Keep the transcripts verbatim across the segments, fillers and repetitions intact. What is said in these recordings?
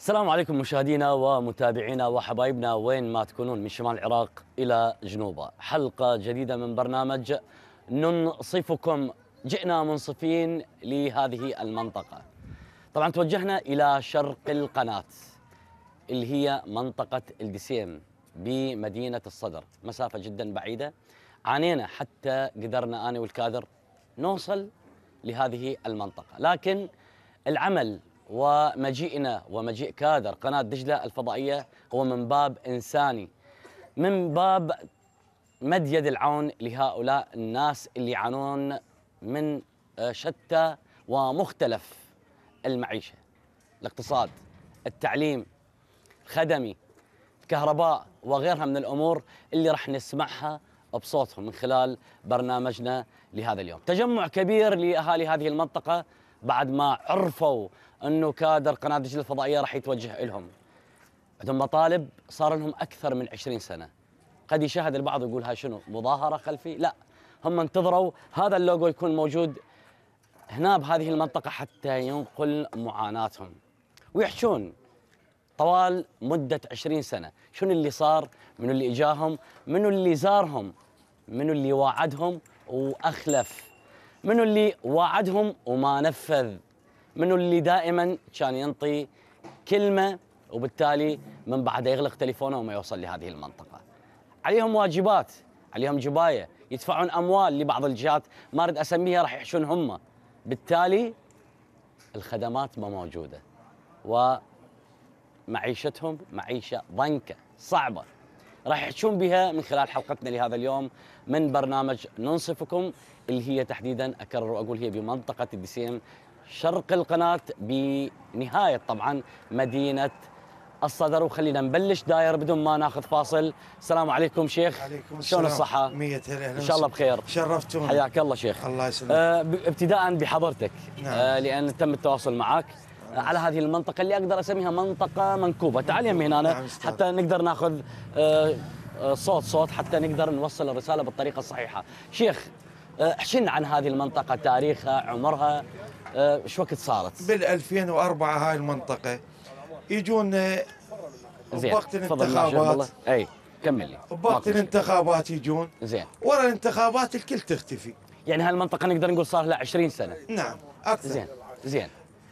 السلام عليكم مشاهدينا ومتابعينا وحبايبنا وين ما تكونون من شمال العراق إلى جنوبه. حلقة جديدة من برنامج ننصفكم. جئنا منصفين لهذه المنطقة. طبعا توجهنا إلى شرق القناة اللي هي منطقة الدسيم بمدينة الصدر، مسافة جدا بعيدة. عانينا حتى قدرنا أنا والكادر نوصل لهذه المنطقة، لكن العمل ومجيئنا ومجيء كادر قناة دجلة الفضائية هو من باب إنساني، من باب مد يد العون لهؤلاء الناس اللي يعانون من شتى ومختلف المعيشة، الاقتصاد، التعليم، الخدمي، الكهرباء وغيرها من الأمور اللي راح نسمعها بصوتهم من خلال برنامجنا لهذا اليوم. تجمع كبير لأهالي هذه المنطقة بعد ما عرفوا أنه كادر قناة دجلة الفضائية راح يتوجه لهم. عندهم مطالب صار لهم أكثر من عشرين سنة. قد يشاهد البعض ويقول هاي شنو مظاهرة خلفي؟ لا، هم انتظروا هذا اللوجو يكون موجود هنا بهذه المنطقة حتى ينقل معاناتهم، ويحشون طوال مدة عشرين سنة شنو اللي صار، منو اللي إجاهم، منو اللي زارهم، منو اللي واعدهم وأخلف، منو اللي واعدهم وما نفذ، منو اللي دائما كان ينطي كلمة وبالتالي من بعد يغلق تليفونه وما يوصل لهذه المنطقة. عليهم واجبات، عليهم جباية، يدفعون أموال لبعض الجهات ما أريد أسميها راح يحشون هم، بالتالي الخدمات ما موجودة ومعيشتهم معيشة ضنكة صعبة راح يحشون بها من خلال حلقتنا لهذا اليوم من برنامج ننصفكم، اللي هي تحديدا أكرر وأقول هي بمنطقة الدسيم شرق القناة بنهاية طبعا مدينة الصدر. وخلينا نبلش داير بدون ما ناخذ فاصل. السلام عليكم شيخ. عليكم شلون السلام. الصحة؟ مية هلا إن شاء الله بخير. شرفتونا. حياك الله شيخ. الله يسلمك. آه ابتداء بحضرتك. نعم. آه لأن تم التواصل معك آه على هذه المنطقة اللي أقدر أسميها منطقة منكوبة. تعال يمي هنا نعم حتى نقدر ناخذ آه آه صوت صوت حتى نقدر نوصل الرسالة بالطريقة الصحيحة. شيخ احكينا عن هذه المنطقة، تاريخها، عمرها، ايش وقت صارت؟ بال ألفين وأربعة هاي المنطقة يجون بوقت الانتخابات. اي كمل لي. بوقت الانتخابات يجون. زين. ورا الانتخابات الكل تختفي. يعني هالمنطقة نقدر نقول صار لها عشرين سنة. نعم اكثر. زين زين.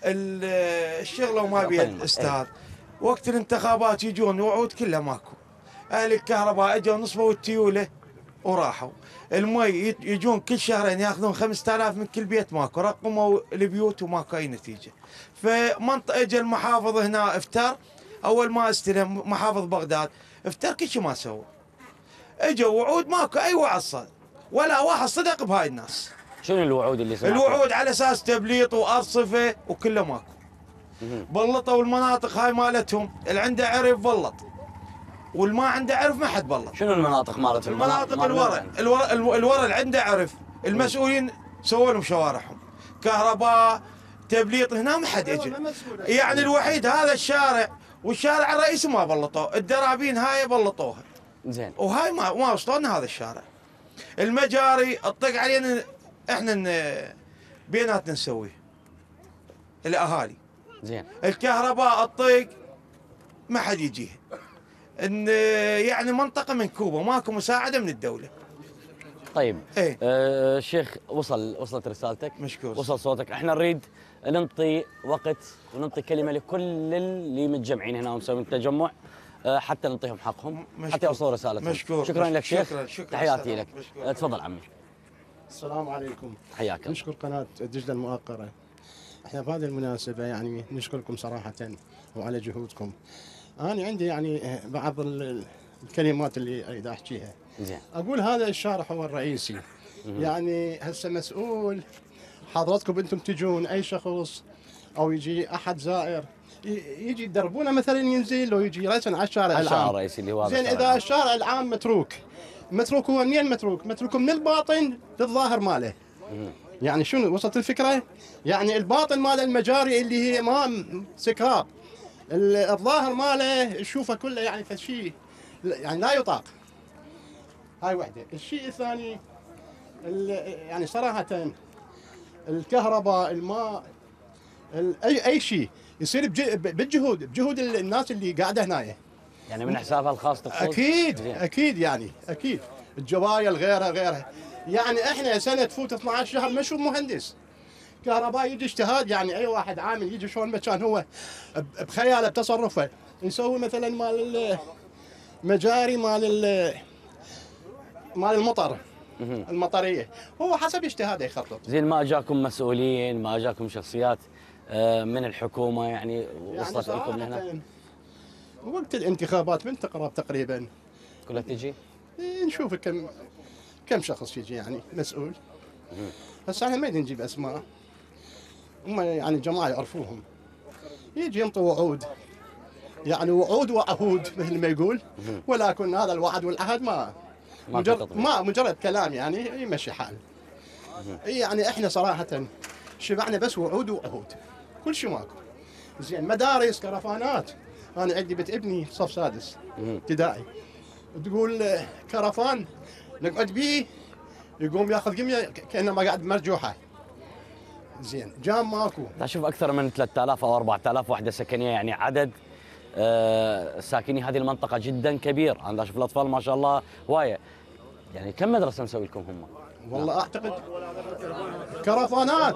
الشغلة وما بيد استاذ. وقت الانتخابات يجون وعود كلها ماكو. اهل الكهرباء اجوا نصبوا التيولة وراحوا. المي يجون كل شهرين ياخذون خمسة آلاف من كل بيت، ماكو، رقموا البيوت وماكو اي نتيجه. فمنطقه اجى المحافظ هنا افتر، اول ما استلم محافظ بغداد افتر كل شيء ما سوى. اجوا وعود ماكو اي وعد صدق، ولا واحد صدق بهاي الناس. شنو الوعود اللي سمعتها؟ الوعود على اساس تبليط وارصفه وكله ماكو. بلطوا المناطق هاي مالتهم، اللي عنده عرف بلط والما عنده عرف ما حد بلط. شنو المناطق مالتهم؟ المناطق الورا الورا الورا اللي عنده عرف، المسؤولين سووا لهم شوارعهم، كهرباء، تبليط، هنا ما حد اجى. يعني الوحيد هذا الشارع والشارع الرئيسي ما بلطوه، الدرابين هاي بلطوها. زين. وهاي ما ما وصلنا هذا الشارع. المجاري الطق علينا احنا بيناتنا نسويه. الاهالي. زين. الكهرباء الطق ما حد يجيه. ان يعني منطقه منكوبه ماكو مساعده من الدوله. طيب ايه آه شيخ، وصل وصلت رسالتك، مشكور، وصل صوتك. احنا نريد ننطي وقت وننطي كلمه لكل اللي متجمعين هنا ومسوين التجمع آه حتى نعطيهم حقهم، مشكور. حتى يوصلوا رسالتهم. مشكور. شكرا لك شيخ. شكرا. شكرا. تحياتي لك. مشكور. تفضل عمي. السلام عليكم. حياك الله. نشكر قناة دجلة المؤقرة. احنا بهذه المناسبة يعني نشكركم صراحة وعلى جهودكم. أنا عندي يعني بعض الكلمات اللي أريد أحكيها. زين. أقول هذا الشارع هو الرئيسي. يعني هسه مسؤول حضراتكم أنتم تجون أي شخص أو يجي أحد زائر يجي يدربونه مثلا ينزل لو يجي رأسا على الشارع العام. الشارع الرئيسي اللي هو زين. إذا الشارع العام متروك، متروك هو منين متروك؟ متروك من الباطن للظاهر ماله. يعني شنو وصلت الفكرة؟ يعني الباطن مال المجاري اللي هي ما سكراب، الظاهر ماله تشوفه كله يعني فشي يعني لا يطاق. هاي وحده. الشيء الثاني يعني صراحة الكهرباء، الماء، اي اي شيء يصير بج- بالجهود بجهود الناس اللي قاعده هنا. يعني من حسابها الخاص تقصد؟ اكيد زين. اكيد يعني اكيد الجوايل غيرها غيرها. يعني احنا سنه تفوت اثنا عشر شهر مشو مهندس كهرباء يجي اجتهاد. يعني اي واحد عامل يجي شلون ما كان هو ب- بخياله بتصرفه يسوي مثلا مال المجاري مال ال- مال المطر المطريه، هو حسب اجتهاده يخطط. زين، ما اجاكم مسؤولين، ما اجاكم شخصيات آه، من الحكومه يعني يعني وصلت لكم هنا؟ صراحة وقت الانتخابات من تقرب تقريبا كلها تجي؟ إيه، نشوف كم كم شخص يجي يعني مسؤول. هسه احنا ما نجيب اسماء، هم يعني الجماعه يعرفوهم، يجي ينطوا وعود، يعني وعود وعهود مثل ما يقول، ولكن هذا الوعد والعهد ما ما مجرد تطبيق. ما مجرد كلام يعني يمشي حال. يعني احنا صراحه شبعنا بس وعود وعهود، كل شيء ماكو. زين مدارس كرفانات، انا عندي بنت ابني صف سادس ابتدائي، تقول آه، كرفان نقعد بيه يقوم ياخذ قميه كانه ما قاعد مرجوحه. زين جام ماكو. اشوف اكثر من ثلاثة آلاف او أربعة آلاف وحده سكنيه، يعني عدد آه، ساكني هذه المنطقه جدا كبير. انا اشوف الاطفال ما شاء الله هوايه. يعني كم مدرسه مسوي لكم هم؟ والله اعتقد كرفانات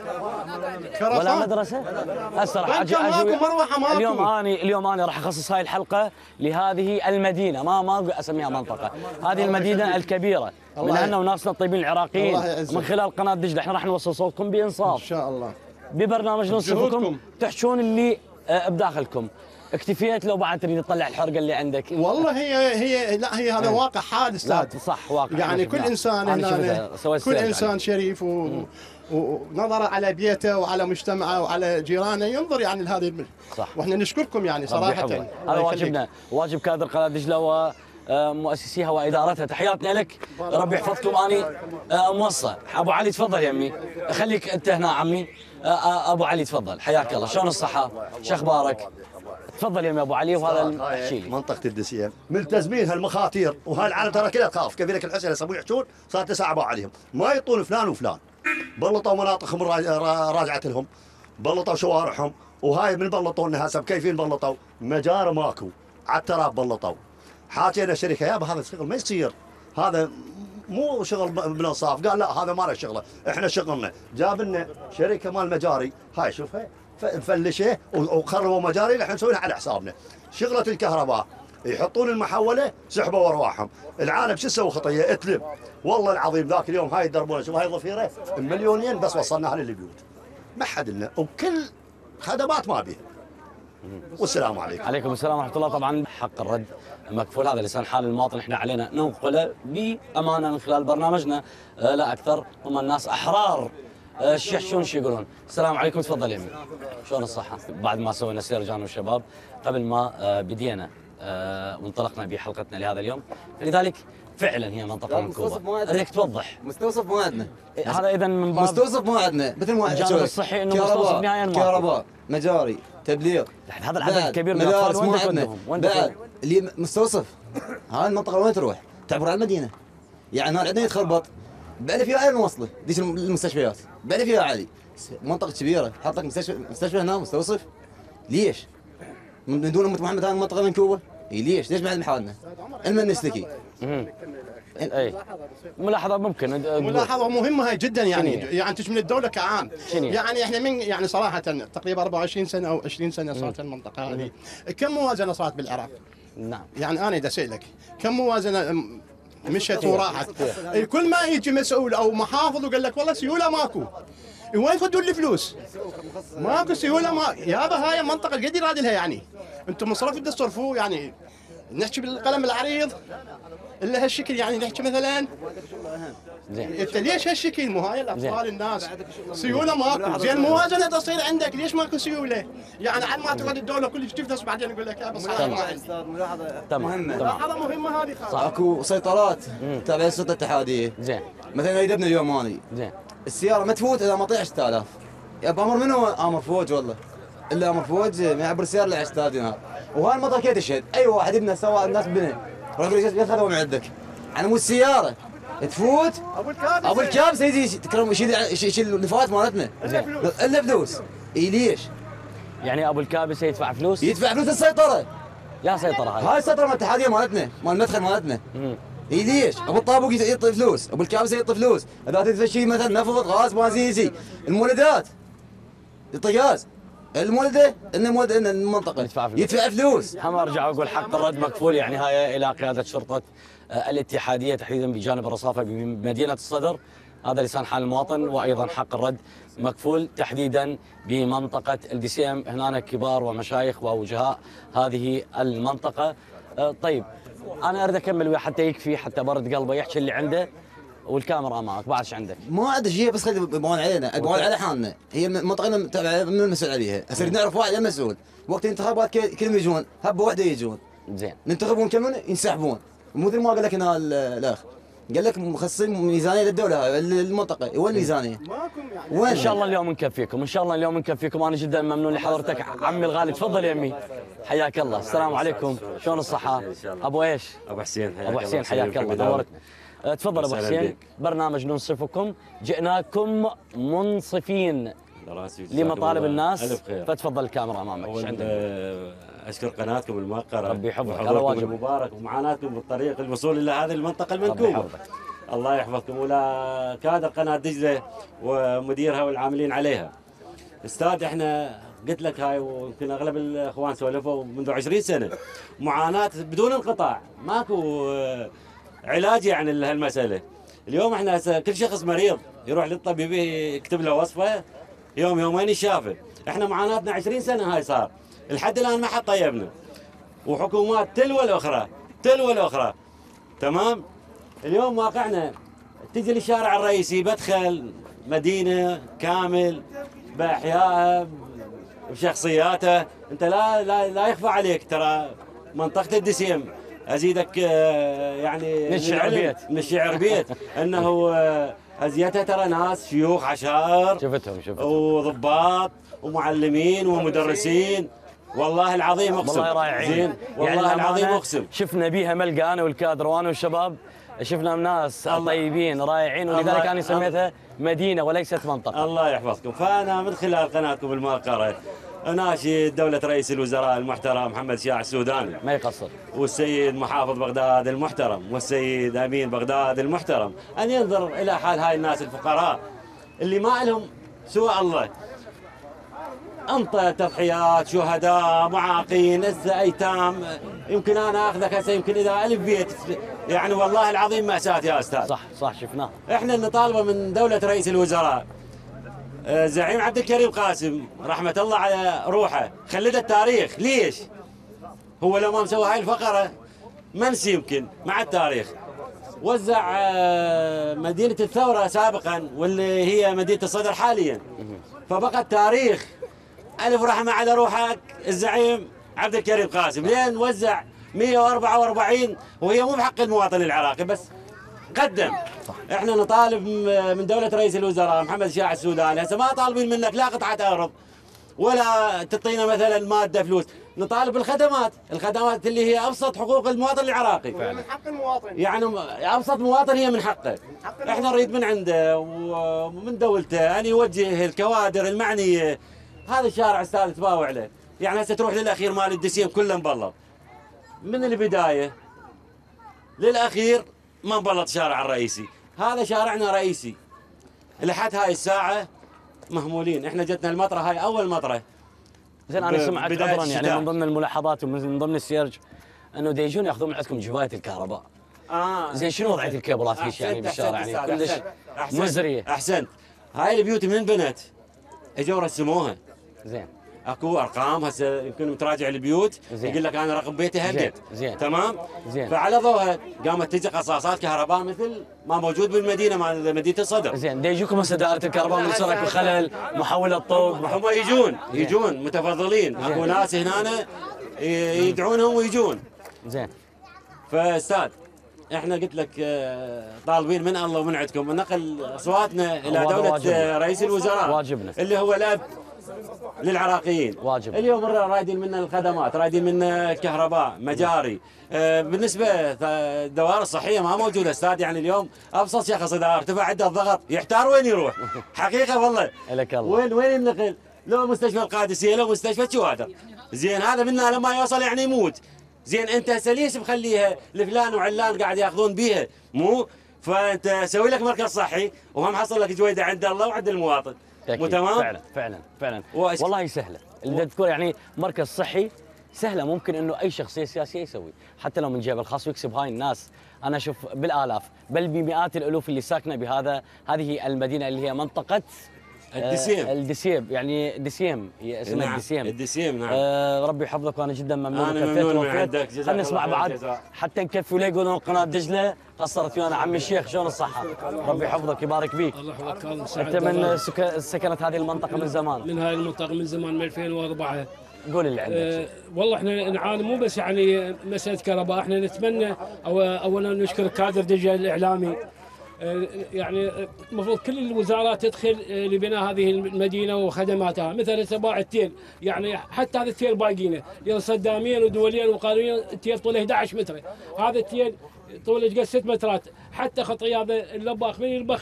كرفان ولا مدرسه؟ هسه راح اجي بنكر اجي ماكو، مروحة ماكو. اليوم اني اليوم انا راح اخصص هاي الحلقه لهذه المدينه، ما ما اسميها منطقه، هذه المدينه الكبيره من الله اهلنا وناسنا الطيبين العراقيين، الله يعزك. من خلال قناه دجله احنا راح نوصل صوتكم ان بانصاف شاء الله. ببرنامج نصفكم، جهودكم. تحشون اللي آه، بداخلكم. اكتفيت لو بعد تريد تطلع الحرقه اللي عندك؟ والله هي هي لا هي هذا واقع حادث. لا هذا صح، واقع. يعني أنا كل شفناه. انسان أنا هنا شفتها، سويت كل سيرش انسان عليه. شريف و... ونظر على بيته وعلى مجتمعه وعلى جيرانه ينظر يعني لهذه الم... صح. واحنا نشكركم يعني ربي صراحه. يحفظك. الله هذا يخليك. واجبنا، واجب كادر قناه دجله ومؤسسيها وادارتها. تحياتنا لك، ربي يحفظكم. اني آه، موصى ابو علي، تفضل يمي، خليك انت هنا عمي. آه، آه، ابو علي تفضل، حياك الله، شلون الصحه؟ شو اخبارك؟ تفضل يمي ابو علي. وهذا احكي لي. منطقة الدسيم ملتزمين هالمخاطير، وهالعالم ترى كلها تخاف. قبيلة الحسين يسمون يحشون صار تسع ابو عليهم، ما يطون فلان وفلان. بلطوا مناطقهم راج- را- راجعت لهم، بلطوا شوارعهم، وهاي من بلطوا لنا هسه كيفين بلطوا؟ مجاري ماكو، على التراب بلطوا. حاكينا الشركه يابا هذا الشغل ما يصير، هذا مو شغل بالانصاف. قال لا هذا ما له شغله، احنا شغلنا. جاب لنا شركه مال مجاري، هاي شوفها ف- فلشه وخربوا مجاري اللي احنا نسويها على حسابنا. شغله الكهرباء يحطون المحوله سحبوا ارواحهم. العالم شو سوى خطيه؟ اتلب. والله العظيم ذاك اليوم هاي يدربونه، شوف هاي ضفيره مليونين بس وصلناها للبيوت. ما حد لنا وكل خدمات ما بيها. والسلام عليكم. عليكم السلام ورحمه الله. طبعا حق الرد مكفول، هذا لسان حال المواطن، احنا علينا ننقله بامانه من خلال برنامجنا آه، لا اكثر. هم الناس احرار آه، شو يحشون شو يقولون. السلام عليكم، تفضل يمي، شلون الصحه؟ بعد ما سوينا سير جانا والشباب قبل ما آه، بدينا آه، وانطلقنا بحلقتنا لهذا اليوم، لذلك فعلا هي منطقه منكوبه. اريدك توضح. مستوصف مو عندنا. هذا اذا من باب مستوصف مو عندنا، مثل ما الجانب شوي. الصحي إنه كهرباء، مستوصف نهائياً ما في. كهرباء، مجاري، تبليغ. هذا العدد بعد الكبير من مدارس الاطفال مو وين عندنا. تودهم؟ وين بعد تودهم؟ اللي مستوصف هاي المنطقه وين تروح؟ تعبر على المدينه. يعني هون عندنا يتخربط بعد فيها عالي الموصله، ديش المستشفيات، بعد فيها عالي. منطقه كبيره، حط لك مستشفى مستشفى هنا مستوصف. ليش؟ من دون امه محمد هاي المنطقه منكوبه؟ إي ليش؟ ليش ما عندنا حالنا؟ المن نسلكي. اي ملاحظه ممكن تقول. ملاحظة مهمة هاي جدا يعني شنو هي؟ يعني تشمل الدولة كعام. شنو هي؟ يعني احنا من يعني صراحة تقريبا أربعة وعشرين سنة أو عشرين سنة صارت المنطقة هذه. كم موازنة صارت بالعراق؟ نعم. يعني أنا بدي أسألك كم موازنة م- مشت وراحت؟ كل ما يجي مسؤول أو محافظ وقال لك والله سيولة ماكو. وين يفدون الفلوس؟ ماكو سيولة ما يابا هاي منطقة قد يراد لها يعني. أنتم مصرف بدي تصرفوا يعني نحكي بالقلم العريض الا هالشكل يعني نحكي مثلا زين. انت ليش هالشكل؟ مو هاي الاطفال الناس سيوله ماكو. زين موازنه تصير عندك ليش ماكو سيوله؟ يعني على ما تقعد الدوله كلش تفلس بعدين يقول لك يا بس هذا ما عندي. تمام مهمة. تمام. هذا مهمه هذه خلاص. اكو سيطرات تابع السلطه الاتحاديه. زين مثلا يدبنا اليوم اني زين. السياره ما تفوت اذا ما طيح عشرة آلاف. يا بامر منو؟ امر فوج والله. الا امر فوج ما يعبر السياره الا عشرة آلاف دينار. وهاي المنطقه كيف تشهد؟ اي واحد يبنى سواء الناس بنى. راح يقول لك خذوا من عندك. على مود السياره تفوت ابو الكابس ابو الكابس يجي تكرم يشيل يشيل النفايات مالتنا. الا فلوس. اي ليش؟ يعني ابو الكابسه يدفع فلوس؟ يدفع فلوس السيطره. يا سيطره هاي. هاي السيطره مال الاتحاديه مالتنا، مال المدخل مالتنا. اي ليش؟ ابو الطابوق يعطي فلوس، ابو الكابسه يعطي فلوس، اذا تدفع شيء مثلا نفط غاز بنزين، المولدات يعطي غاز، المولده ان المولده ان المنطقه يدفع فلوس. يدفع فلوس. هم ارجع واقول حق الرد مكفول، يعني هاي الى قياده شرطه الاتحاديه تحديدا بجانب الرصافه بمدينه الصدر، هذا لسان حال المواطن، وايضا حق الرد مكفول تحديدا بمنطقه الدسيم، هنا كبار ومشايخ ووجهاء هذه المنطقه. طيب انا اريد اكمل وياه حتى يكفي، حتى برد قلبه يحكي اللي عنده، والكاميرا امامك بعد ايش عندك؟ ما عنده شيء، بس خلي يبغون علينا، يبغون على حالنا، هي منطقتنا تبع من المسؤول عليها، هسه نريد نعرف واحد مسؤول، وقت الانتخابات كلهم يجون، هبه واحده يجون. زين. ننتخبون كم ينسحبون، مو مثل ما قال لك هنا الاخ، قال لك مخصصين ميزانيه للدوله المنطقه، وين الميزانيه؟ ماكم يعني. وين؟ ان شاء الله اليوم نكفيكم، ان شاء الله اليوم نكفيكم، انا جدا ممنون لحضرتك عمي الغالي، تفضل يا امي. حياك الله، السلام عليكم، شلون الصحه؟ ابو ايش؟ ابو حسين حياك ابو حسين حياك الله، نورتنا. تفضل ابو حسين، برنامج ننصفكم، جئناكم منصفين لمطالب الناس، فتفضل الكاميرا امامك. ايش عندك؟ اشكر قناتكم الموقره، ربي يحفظك، هذا وحضوركم واجب المبارك ومعاناتكم بالطريق الوصول الى هذه المنطقه المنكوبه. الله يحفظكم، ولا كادر قناه دجله ومديرها والعاملين عليها. استاذ احنا قلت لك هاي، ويمكن اغلب الاخوان سولفوا منذ عشرين سنه، معاناه بدون انقطاع، ماكو علاج يعني لهالمساله. اليوم احنا كل شخص مريض يروح للطبيب يكتب له وصفه يوم يومين يشافى، احنا معاناتنا عشرين سنه هاي صار، لحد الان ما حد طيبنا، وحكومات تلو الاخرى تلو الاخرى، تمام؟ اليوم واقعنا تجي للشارع الرئيسي بدخل مدينه كامل باحيائها بشخصياته، انت لا لا لا يخفى عليك ترى منطقه الدسيم ازيدك يعني من الشعر بيت من الشعر بيت انه ازيتها ترى ناس شيوخ عشائر، شفتهم شفتهم وضباط ومعلمين ومدرسين، والله العظيم اقسم، والله رائعين، زين والله يعني العظيم اقسم. شفنا بيها ملقى انا والكادر وانا والشباب، شفنا ناس طيبين رائعين، ولذلك انا سميتها مدينه وليست منطقه. الله يحفظكم. فانا من خلال قناتكم الموقره اناشد دولة رئيس الوزراء المحترم محمد شاع السوداني ما يقصر، والسيد محافظ بغداد المحترم، والسيد امين بغداد المحترم، ان ينظر الى حال هاي الناس الفقراء اللي ما لهم سوى الله. انطى تضحيات، شهداء، معاقين، هسه ايتام، يمكن انا اخذك هسه يمكن اذا الف بيت، يعني والله العظيم مأساة يا استاذ. صح صح شفناه. احنا نطالبه من دولة رئيس الوزراء زعيم عبد الكريم قاسم رحمة الله على روحه، خلد التاريخ. ليش؟ هو لو ما مسوي هاي الفقرة منسي يمكن مع التاريخ. وزع مدينة الثورة سابقا واللي هي مدينة الصدر حاليا، فبقى التاريخ. ألف رحمة على روحك الزعيم عبد الكريم قاسم، لين وزع مئة وأربعة وأربعين وهي مو بحق المواطن العراقي بس قدم. احنا نطالب من دولة رئيس الوزراء محمد شاع السوداني، هسه ما طالبين منك لا قطعة ارض ولا تعطينا مثلا مادة فلوس، نطالب بالخدمات، الخدمات اللي هي ابسط حقوق المواطن العراقي. من حق المواطن، يعني ابسط مواطن هي من حقه. احنا نريد من عنده ومن دولته ان يوجه الكوادر المعنية. هذا الشارع استاذ تباوع له، يعني هسه تروح للاخير مال الدسيم كله مبلط من البداية للاخير، ما مبلط الشارع الرئيسي. هذا شارعنا رئيسي لحد هاي الساعة مهمولين. احنا جتنا المطرة هاي أول مطرة. زين أنا سمعت عذرا يعني من ضمن الملاحظات ومن ضمن السيرج أنه دا يجون ياخذون من عندكم جواية الكهرباء. آه زين شنو وضعية الكيبلات فيش يعني بالشارع يعني كلش مزرية. أحسنت. هاي البيوت من بنت اجوا رسموها. زين. اكو ارقام هسه يمكن متراجع البيوت يقول لك انا رقم بيتي هالبيت. زين. تمام؟ زين. فعلى ضوءها قامت تجي قصاصات كهرباء مثل ما موجود بالمدينه مال مدينه الصدر. زين، دا يجوكم هسه دائره الكهرباء من سرك وخلل محول الطوق. هم يجون يجون متفضلين، اكو ناس هنا يدعونهم ويجون. زين. فاستاذ احنا قلت لك طالبين من الله ومن عندكم نقل اصواتنا الى دوله واجبنا. رئيس الوزراء واجبنا اللي هو الاب للعراقيين. واجب. اليوم رايدين منا الخدمات، رايدين منا كهرباء، مجاري. آه بالنسبه الدوائر الصحيه ما موجوده استاذ، يعني اليوم ابسط شخص اذا ارتفع عنده الضغط يحتار وين يروح. حقيقه والله. لك الله. وين وين النقل؟ لو مستشفى القادسيه لو مستشفى شوادر. زين هذا منا لما يوصل يعني يموت. زين انت هسه ليش مخليها لفلان وعلان قاعد ياخذون بيها؟ مو فانت سوي لك مركز صحي وهم حصل لك جويده عند الله وعند المواطن. مو تمام؟ فعلا فعلا فعلا والله سهله اللي تذكر يعني مركز صحي سهله ممكن انه اي شخصيه سياسيه يسوي حتى لو من جيبه الخاص ويكسب هاي الناس. انا اشوف بالالاف بل بمئات الالوف اللي ساكنه بهذا هذه المدينه اللي هي منطقه الدسيم. آه الدسيم يعني دسيم هي اسمها نعم. الدسيم. الدسيم نعم. آه ربي يحفظك وانا جدا ممنون. انا ممنون من عندك. خلينا نسمع بعد حتى نكفي ولا يقولون قناه دجله قصرت ويانا عم الشيخ شلون الصحه؟ ربي يحفظك يبارك فيك. الله يحفظك. انت من سك... سكنت هذه المنطقه من زمان؟ من هاي المنطقه من زمان من ألفين وأربعة. قول اللي عندك. أه والله احنا نعاني مو بس يعني مساله كهرباء، احنا نتمنى أو اولا نشكر كادر دجله الاعلامي. أه يعني المفروض كل الوزارات تدخل لبناء هذه المدينه وخدماتها، مثل سباع التيل يعني حتى هذا التيل باقينه صداميا ودوليا وقانونيا. التيل طوله أحد عشر متر، هذا التيل طوله قد ست مترات، حتى خطي هذا اللباخ من يلبخ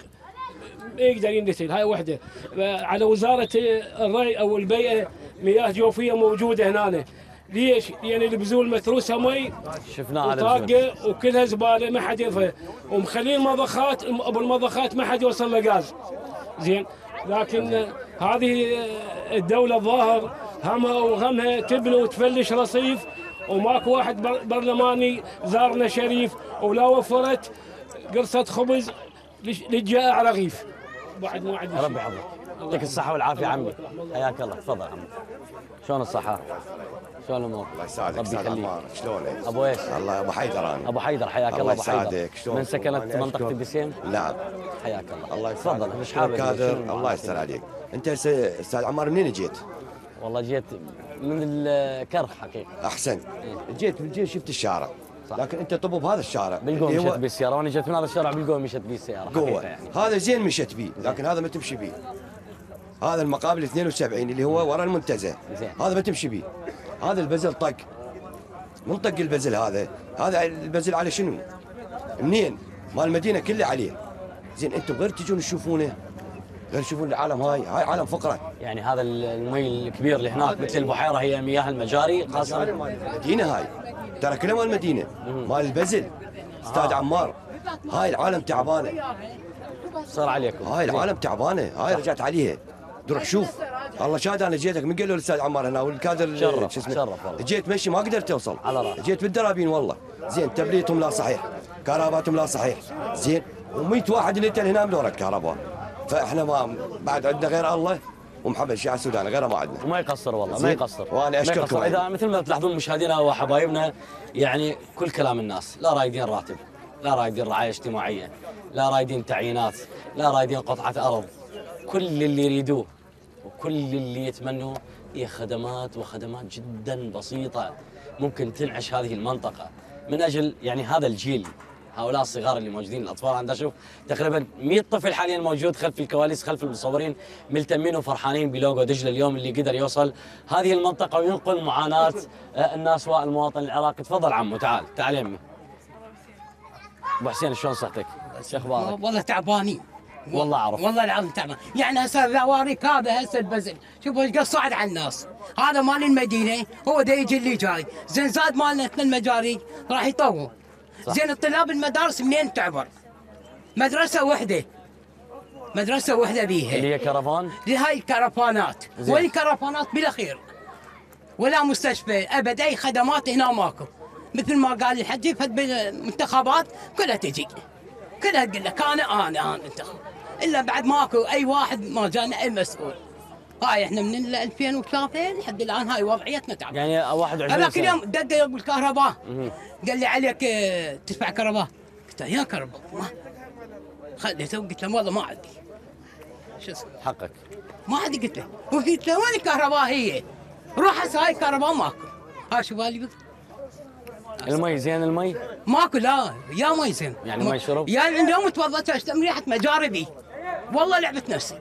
يقدر ينتهي. هاي وحده. على وزاره الري او البيئه مياه جوفيه موجوده هنا. ليش؟ يعني البذول متروسها مي شفناها وطاقه وكلها زباله ما حد يرفع، ومخلين مضخات ابو المضخات ما حد يوصل له غاز. زين لكن هذه الدوله الظاهر همها وغمها تبني وتفلش رصيف، وماكو واحد برلماني زارنا شريف ولا وفرت قرصه خبز للجائع رغيف. بعد ما عاد ربي يحفظك. يعطيك الصحة والعافية عمي. حياك الله. تفضل عمي. شلون الصحة؟ شلون الأمور؟ الله يسعدك. ربي يخليك. شلونك؟ أبو ايش؟ الله ابو حيدر انا. أبو حيدر حياك الله. الله أبو حيدر. يسعدك. شلون؟ من سكنت منطقة الدسيم؟ نعم. حياك الله. الله يسعدك. تفضل مش حابب. كادر الله يستر عليك. أنت أستاذ عمار منين جيت؟ والله جيت من الكرخ حقيقة. أحسن. جيت من جيت شفت الشارع. صح. لكن انت طب بهذا الشارع بالقوه مشت بيه السياره، وانا جيت من هذا الشارع بالقوه مشت بيه السياره. قوه يعني. هذا زين مشت بيه، لكن هذا ما تمشي بيه. هذا المقابل اثنين وسبعين اللي هو ورا المنتزه، زين. هذا ما تمشي بيه. هذا البزل طق. من طق البزل هذا؟ هذا البزل على شنو؟ منين؟ مال المدينه كلها عليه. زين انتم غير تجون تشوفونه، غير تشوفون العالم هاي، هاي عالم فقره. يعني هذا المي الكبير اللي هناك مثل البحيره هي مياه المجاري خاصه المدينه هاي. ترى كلها مال المدينه، مال البزل. استاذ عمار هاي العالم تعبانه. صار عليكم. هاي العالم تعبانه، هاي رجعت عليها. روح شوف. الله شاهد انا جيتك من قال له الاستاذ عمار هنا والكادر شرف شو اسمه شرف والله. جيت مشي ما قدرت توصل. على راسي. جيت بالدرابين والله. زين تبريتهم لا صحيح، كهرباتهم لا صحيح. زين و100 واحد اللي انت هنا بدورك كهرباء. فاحنا ما بعد عندنا غير الله ومحمد الشيعة السوداني غيره ما عندنا. وما يقصر والله ما يقصر. وانا اشكركم. اذا مثل ما تلاحظون مشاهدينا وحبايبنا يعني كل كلام الناس، لا رايدين راتب، لا رايدين رعايه اجتماعيه، لا رايدين تعيينات، لا رايدين قطعه ارض. كل اللي يريدوه وكل اللي يتمنوه هي خدمات، وخدمات جدا بسيطه ممكن تنعش هذه المنطقه من اجل يعني هذا الجيل، هؤلاء الصغار اللي موجودين، الاطفال. عندنا شوف تقريبا مئة طفل حاليا موجود خلف الكواليس خلف المصورين، ملتمين وفرحانين بلوجو دجله اليوم اللي قدر يوصل هذه المنطقه وينقل معاناه الناس والمواطن العراقي. تفضل عمو تعال تعال يمي. ابو حسين شلون صحتك؟ شو اخبارك؟ والله تعبانين. والله اعرف. والله العظيم تعبان. يعني هسه الذواريك هذا هسه البزل، شوفوا ايش قد صعد على الناس. هذا مال المدينه هو دا يجي اللي جاي، زين زاد مالنا اثنين المجاري راح يطول. زين الطلاب المدارس منين تعبر؟ مدرسه وحده. مدرسه وحده بيها. اللي هي كرفان؟ هاي الكرفانات، والكرفانات بلا خير. ولا مستشفى ابد، اي خدمات هنا ماكو. مثل ما قال الحجي فد بالمنتخبات كلها تجي. كلها تقول لك انا انا انا انتخب. الا بعد ماكو اي واحد ما جانا اي مسؤول. هاي احنا من ألفين وثلاثة لحد الان هاي وضعيتنا تعبانه. يعني واحد وعشرين هذاك اليوم دق بالكهرباء قال لي عليك تدفع كهرباء. قلت له يا كهرباء ما خليته وقلت له والله ما عندي. شو اسمه؟ حقك. ما عندي قلت له، وقلت له وين الكهرباء هي؟ روح هسه هاي الكهرباء ماكو. ها شو بالي بك؟ المي زين المي؟ ماكو لا يا مي زين. يعني ما يشرب؟ يعني اليوم توضيت اشتم ريحه مجاربي. والله لعبت نفسي.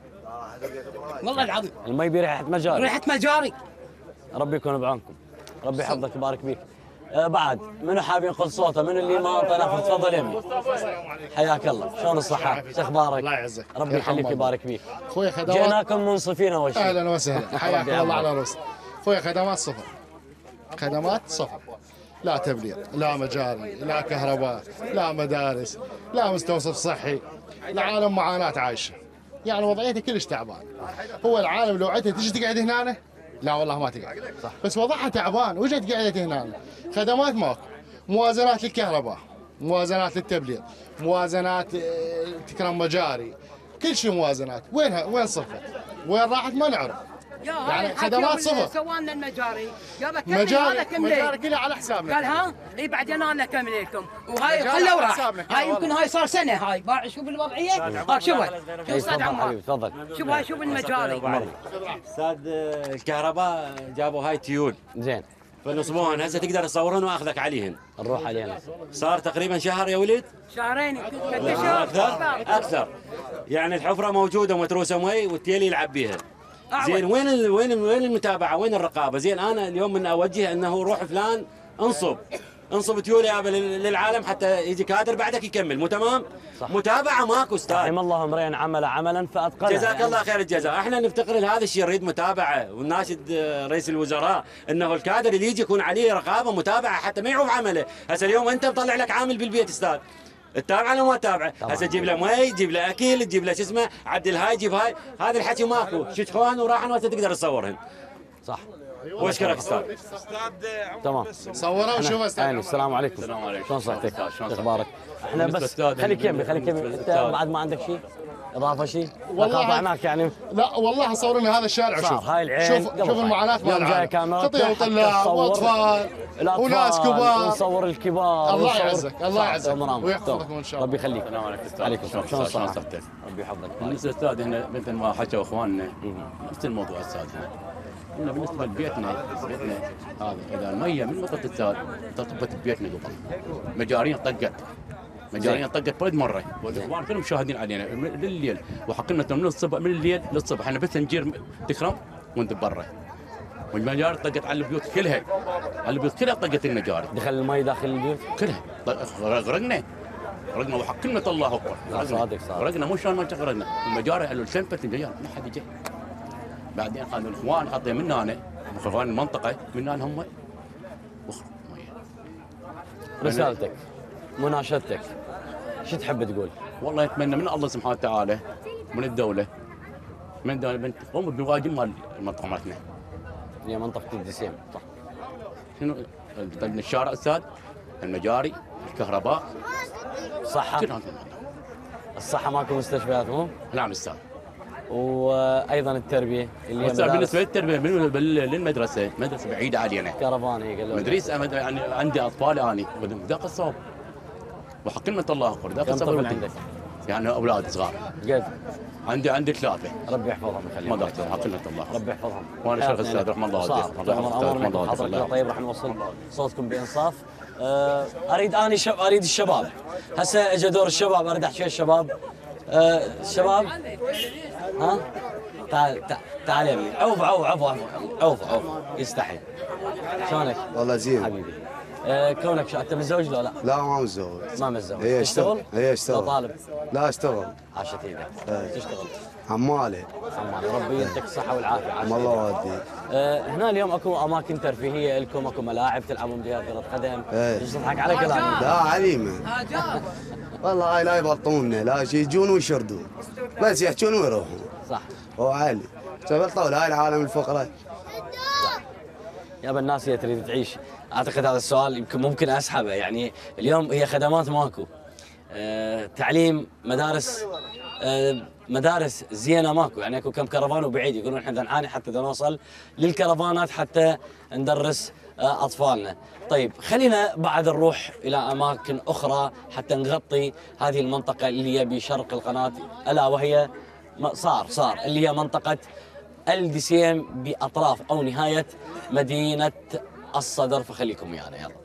والله العظيم. المي بريحه مجاري. ريحه مجاري. ربي يكون بعونكم. ربي يحفظك ويبارك بيك. آه بعد منو حاب ينقل صوته؟ منو اللي ما اعطى نفس؟ تفضل يمي. حياك الله، شلون الصحة؟ شو اخبارك؟ الله يعزك، ربي يخليك ويبارك فيك. اخوي خدمات جيناكم منصفين اول شيء. اهلا وسهلا، حياكم الله على راسي. اخوي خدمات صفر. خدمات صفر. لا تبليط، لا مجاري، لا كهرباء، لا مدارس، لا مستوصف صحي. العالم معاناة عايشة. يعني وضعيته كلش تعبان. هو العالم لو عدت تجي تقعد هنا؟ لا والله ما تقعد. صح. بس وضعها تعبان، وجت قعدت هنا. خدمات ماكو. موازنات للكهرباء، موازنات للتبليط، موازنات تكرم مجاري، كل شيء موازنات. وينها؟ وين صفت؟ وين راحت؟ ما نعرف. يعني خدمات صفر. سوالنا المجاري، مجاري مجاري كلها على حسابنا. قال ها؟ اي بعدين انا اكمل لكم، وهاي خلوا راح. هاي يمكن هاي صار سنه هاي، باع شوف الوضعيه. ها شوف شوف استاذ عمار. تفضل. شوف هاي شوف المجاري. استاذ الكهرباء جابوا هاي تيول. زين. فنصبوهن هسه تقدر تصورهن واخذك عليهن. نروح علينا. صار تقريبا شهر يا وليد؟ شهرين اكثر اكثر. يعني الحفره موجوده ومتروسه مي والتيل يلعب بيها. زين وين ال... وين وين المتابعه؟ وين الرقابه؟ زين انا اليوم من اوجه انه روح فلان انصب انصب تيول يا للعالم حتى يجي كادر بعدك يكمل، مو تمام؟ صح. متابعه ماكو استاذ. رحم الله امرئ عمل عملا فاتقنه. جزاك الله خير الجزاء، احنا نفتقر لهذا الشيء، نريد متابعه، وناشد رئيس الوزراء انه الكادر اللي يجي يكون عليه رقابه متابعه حتى ما يعوف عمله، هسه اليوم انت مطلع لك عامل بالبيت استاذ. تتابعه ولا ما تتابعه؟ هسه تجيب له مي، تجيب له اكل، تجيب له شو اسمه، عدل هاي، جيب هاي، هذا الحكي ماكو، شتخوان وراحن وهسه تقدر تصورهن. صح. واشكرك استاذ. تمام. صوروا وشوف استاذ. السلام عليكم. السلام عليكم. شلون صحتك؟ شلون اخبارك؟ احنا بس خليك يمي خليك يمي، انت بعد ما عندك شيء؟ اضافه شيء؟ والله قاطعناك يعني. لا والله صور لنا هذا الشارع. شوف هاي العين، شوف شوف المعاناه مال العالم. خطيه وطلاب واطفال وناس كبار. نصور الكبار. الله يعزك الله يعزك ويحفظكم ان شاء الله. ربي يخليك. السلام عليكم استاذ. عليكم السلام. شلون صحتك؟ ربي يحفظك. بالنسبه استاذ احنا مثل ما حكوا اخواننا نفس الموضوع استاذ. احنا بالنسبه لبيتنا بيتنا هذا اذا الميه من مطت استاذ طبت ببيتنا قبل. مجارين طقت. مجارين طقت فوق مره، والاخوان كلهم شاهدين علينا لليل، وحقنا من الصبح من الليل للصبح احنا بس نجير تكرم وانت برا. والمجاري طقت على البيوت كلها، على البيوت كلها طقت المجاري. دخل المي داخل البيوت؟ كلها غرقنا غرقنا وحقنا الله اكبر. صادق صادق. غرقنا مو شلون ما غرقنا، المجاري قالوا سنفت المجاري ما حد جاء. بعدين قالوا الاخوان حطوا منا انا اخوان المنطقه منا هم وخروا ميه. رسالتك مناشدتك شو تحب تقول؟ والله اتمنى من الله سبحانه وتعالى من الدوله من الدوله من تقوم بالواجب مال المنطقه مالتنا. هي منطقه الدسيم صح. شنو الشارع استاذ؟ المجاري، الكهرباء، الصحه. الصحه ماكو مستشفيات مو؟ نعم استاذ. وايضا التربيه اللي هي بالنسبه للتربيه للمدرسه، مدرسه بعيده علينا. كرفان هي قالوا مدرسه يعني عندي اطفال اني ذاك الصوب وحقنا الله اكبر ذاك الصوب عندك؟ يعني اولاد صغار قد؟ عندي عندي ثلاثه. ربي يحفظهم ويخليهم. ما دكتور حقنا الله. ربي يحفظهم. وانا شيخ الاستاذ رحمه الله والديك. الله يحفظك. حضرتك طيب راح نوصل صوتكم بانصاف. أه اريد اني شب... اريد الشباب. هسه اجى دور الشباب، اريد احكي الشباب. أه الشباب ها؟ تعال تعال تعال يا ابني. عوف عوف عوف عوف عوف يستحي. شلونك؟ والله زين حبيبي. أه كونك شو انت متزوج ولا لا؟ لا ما متزوج. ما متزوج. هي تشتغل؟ هي اشتغل. لا طالب؟ لا اشتغل. عاشت ايدك. تشتغل؟ عمالي. عمالي. ربي يديك الصحة والعافية. الله يوديك. أه هنا اليوم اكو اماكن ترفيهية لكم، اكو ملاعب تلعبون بها كرة قدم. ايش تضحك على كلامي؟ لا عليمة. والله هاي لا يبطلونا، لا يجون ويشردون. بس يحجون ويروحون. صح. هو عالي. سبلطوا هاي العالم الفقراء. يابا الناس هي تريد تعيش. اعتقد هذا السؤال يمكن ممكن اسحبه، يعني اليوم هي خدمات ماكو. أه تعليم، مدارس، أه مدارس زينه ماكو، يعني اكو كم كرفان وبعيد، يقولون احنا نعاني حتى نوصل للكرفانات حتى ندرس أه اطفالنا. طيب خلينا بعد نروح الى اماكن اخرى حتى نغطي هذه المنطقه اللي هي بشرق القناه، الا وهي صار صار اللي هي منطقه الدسيم باطراف او نهايه مدينه الصدر، فخليكم ويانا يلا.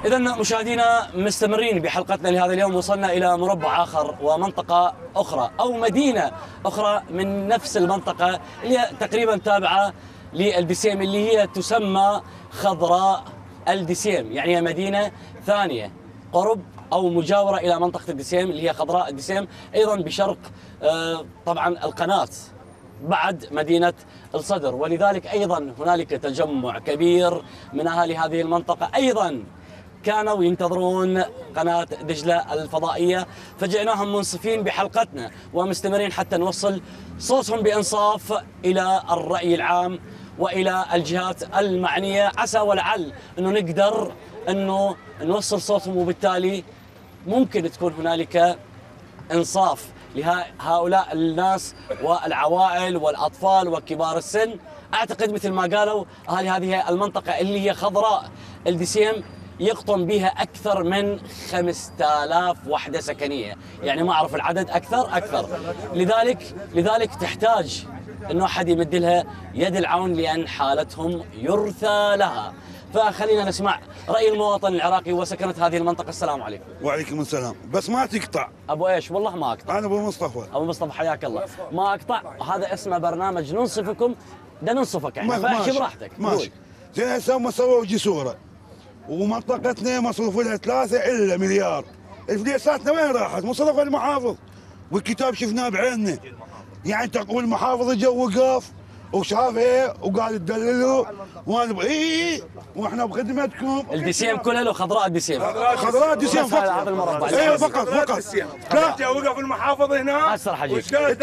إذا مشاهدينا مستمرين بحلقتنا لهذا اليوم، وصلنا إلى مربع آخر ومنطقة أخرى أو مدينة أخرى من نفس المنطقة اللي هي تقريبا تابعة للدسيم، اللي هي تسمى خضراء الدسيم، يعني هي مدينة ثانية قرب أو مجاورة إلى منطقة الدسيم اللي هي خضراء الدسيم، أيضا بشرق آه طبعا القناة بعد مدينة الصدر، ولذلك أيضا هنالك تجمع كبير من أهالي هذه المنطقة أيضا كانوا ينتظرون قناة دجلة الفضائية، فجئناهم منصفين بحلقتنا ومستمرين حتى نوصل صوتهم بإنصاف إلى الرأي العام وإلى الجهات المعنية، عسى ولعل أنه نقدر أنه نوصل صوتهم، وبالتالي ممكن تكون هنالك إنصاف لهؤلاء الناس والعوائل والأطفال وكبار السن. أعتقد مثل ما قالوا أهالي هذه المنطقة اللي هي خضراء الدسيم يقطن بها أكثر من خمسة آلاف وحدة سكنية، يعني ما أعرف العدد أكثر أكثر لذلك لذلك تحتاج أنه أحد يمد لها يد العون لأن حالتهم يرثى لها. فخلينا نسمع رأي المواطن العراقي وسكنة هذه المنطقة. السلام عليكم. وعليكم السلام. بس ما تقطع. أبو إيش؟ والله ما أقطع. أنا أبو مصطفى. أبو مصطفى حياك الله. ما أقطع، هذا اسمه برنامج ننصفكم، ده ننصفك يعني، فاحكي براحتك. ماشي. زين هسه هم سووا جسورة ومنطقتنا مصروف لها ثلاثة إلا مليار. الفليساتنا وين راحت؟ مصرف المحافظ، والكتاب شفناه بعيننا. يعني تقول المحافظ اجى وقف وشاف ايه وقال تدللوا وانا اي واحنا بخدمتكم. الدسيم كلها له خضراء الدسيم. خضراء الدسيم فقط. هذا المربع. ايوه فقط فقط. لا وقف المحافظ هنا. اسرع حجي. قال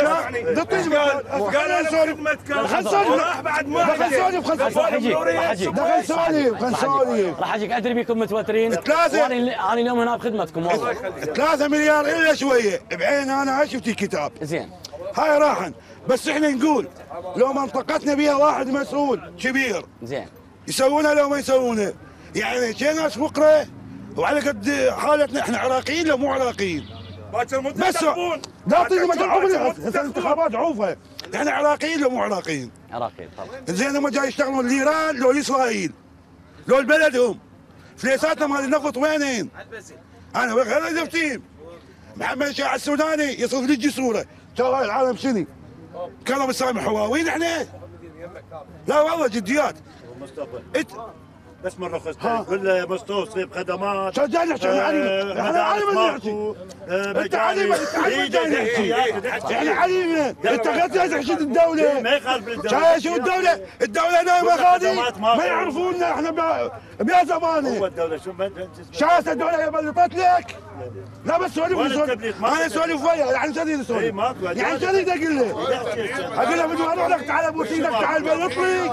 قال انا خدمتك. خل سولف. راح بعد ما خل سولف خل سولف. راح اجيك راح اجيك. خل سولف خل سولف. راح اجيك ادري بيكم متوترين. ثلاثة. انا اليوم هنا بخدمتكم والله. ثلاثة مليار الا شوية بعين انا شفت الكتاب. زين. هاي راحن، بس احنا نقول لو منطقتنا بيها واحد مسؤول كبير زين يسوونها لو ما يسوونها، يعني شي ناس فقره وعلى قد حالتنا. احنا عراقيين لو مو عراقيين بس لا اعطيني مجال. هسه الانتخابات عوفه، احنا عراقيين لو مو عراقيين. عراقيين طبعا. زين هم جاي يشتغلون الايران لو اسرائيل لو بلدهم. فليساتنا مال النفط وينين؟ انا غير دفتيم محمد شاع السوداني يصرف لي الجسوره. ترى هاي العالم شنو؟ كانوا بيسامحوا وين احنا؟ لا والله جديات. مصطفى بس من رخصتك كله مستوصف خدمات. شجعني نحكي عن علي. احنا علي ما نحكي. انت علي ما نحكي. احنا علي انت قلت تحشد الدولة. ما يخالف الدولة. شو الدولة؟ الدولة نايمة غادي ما يعرفونا احنا بيا زمانه. هو الدولة شو شاشه الدولة هي بلطت لك. لا بس سولف سولف انا سولف وياه يعني شديد سولف يعني شديد اقول له اقول له بدي اروح لك تعال ابوس ايدك تعال بلط لي.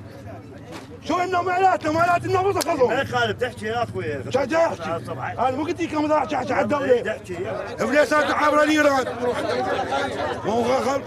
شو انه مالاتنا مالات النفط اخذهم. ما يخالف تحكي يا اخوي. شو جاي احكي؟ انا مو قلت لك كم احكي احكي على الدوله. فليسات عابره لايران. مو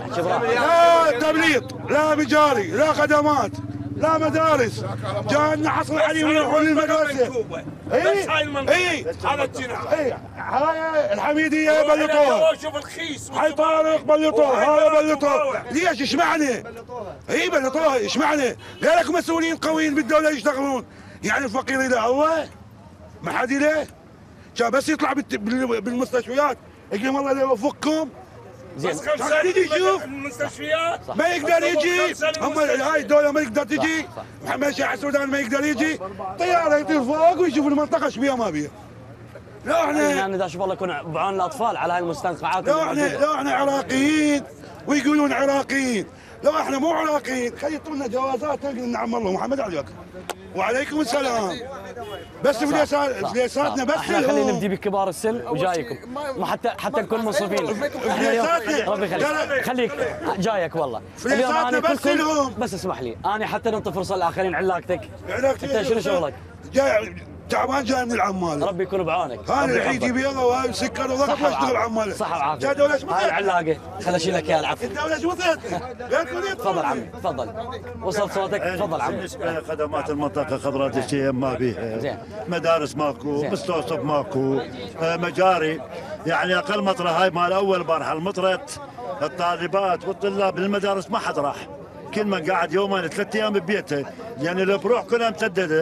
لا تبليط لا مجاري لا خدمات لا مدارس. جانا حصل عليهم يروحون للمدرسه. بس هاي المنطقه اي هذا الجناح. اي هاي الحميديه بلطوها. شوف الخيس. هاي طارق بلطوها هاي بلطوها. ليش ايش معنى؟ اي بلطوها ايش معنى؟ غيرك مسؤولين قويين بالدوله يشتغلون، يعني الفقير له الله؟ ما حد له؟ كان بس يطلع بالمستشفيات يقول والله لا يوفقكم. زين بس خمس سنين يجي يشوف المستشفيات ما يقدر يجي. هم هاي الدوله ما يقدر تجي. محمد شاع السودان ما يقدر يجي. طياره يطير فوق ويشوف المنطقه ايش بيها ما بيها. لا احنا يعني اذا شوف الله يكون بعون الاطفال على هاي المستنقعات. لا احنا لا احنا عراقيين ويقولون عراقيين. لو احنا مو عراقيين خلي يعطونا جوازات نقدر نعمر لهم. محمد عليكم وعليكم السلام. بس فليساتنا بس احنا خلينا نبدي بكبار السن وجايكم ما حتى حتى نكون منصفين. فليساتنا ربي يخليك خليك جايك والله. فليساتنا بس لهم. بس اسمح لي انا حتى ننطي فرصه للاخرين. علاقتك علاقتي انت شنو شغلك؟ جاي تعبان جاي من العماله. ربي يكون بعونك. هذا عيدي بيضه وهاي سكر وضغط واشتغل عماله. صحه وعافيه. جاي دوله ايش هاي العلاقه خل اشيل لك اياها العفو. الدوله ايش وصلت؟ تفضل عمي تفضل وصلت صوتك. تفضل عمي. بالنسبه لخدمات المنطقه خضراء الدسيم ما بيها. زين. مدارس ماكو، مستوصف ماكو، مجاري يعني اقل مطره هاي مال اول بارحه المطرت الطالبات والطلاب بالمدارس ما حد راح. كل من قاعد يومين ثلاث ايام ببيته، يعني البروح كلها مسدده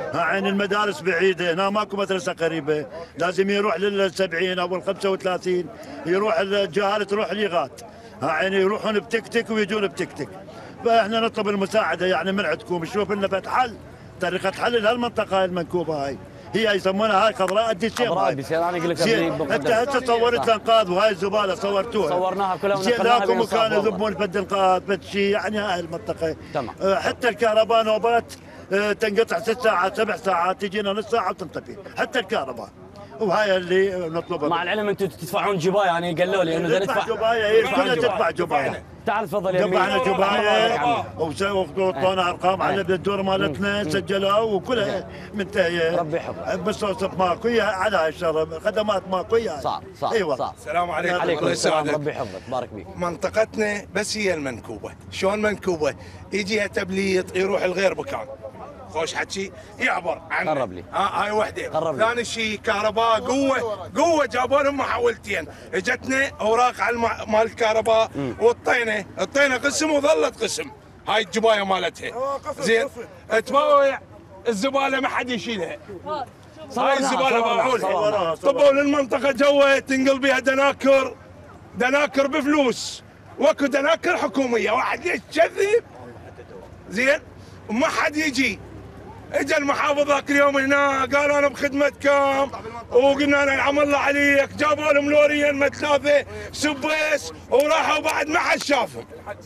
عين المدارس بعيده، هنا ماكو مدرسه قريبه، لازم يروح للسبعين او الخمسة وثلاثين، يروح الجهال تروح ليغات، عين يروحون بتكتك ويجون بتكتك. فاحنا نطلب المساعده يعني من عندكم، نشوف لنا فت حل، طريقه حل لهالمنطقه المنكوبه هاي. هي يسمونها هاي خضراء الديسيم. خضراء الديسيم انا اقول لك انت هسه صورت الانقاض وهاي الزباله صورتوها صورناها كلها ونقلناها لكم مكان يذبون فد انقاض فد شيء يعني هاي المنطقه. تمام. حتى الكهرباء نوبات تنقطع ست ساعات سبع ساعات تجينا نص ساعه وتنطفي حتى الكهرباء. وهاي اللي نطلبه. مع العلم انتم تدفعون جبايه يعني قالوا لي انه ندفع جبايه كلنا تدفع جبايه. تعال تفضل يا دفعنا جبايه وعطونا ارقام على الدور مالتنا سجلوها وكلها منتهيه. ربي يحفظك. بس ماكو على هاي الشغله خدمات ماكو. صح صح ايوه صح. السلام عليكم. عليكم السلام ربي يحفظك بارك فيك. منطقتنا بس هي المنكوبه، شلون منكوبه؟ يجيها تبليط يروح لغير مكان. خوش حكي يعبر عنه. قرب لي. اه هاي وحده. ثاني شيء كهرباء قوه قوه جابوا لهم محاولتين، اجتنا اوراق على مال الكهرباء والطينه، الطينه قسم وظلت قسم. هاي الجبايه مالتها. زين تباوع الزباله ما حد يشيلها. هاي الزباله باعولها. طبوا للمنطقه جوا تنقل بها دناكر دناكر بفلوس. واكو دناكر حكوميه، واحد ليش كذب؟ زين وما حد يجي. اجى المحافظ ذاك اليوم هنا قال انا بخدمتكم وقلنا له نعم الله عليك، جابوا لهم لوريين ما ثلاثه سبيس وراحوا بعد ما حد شافهم.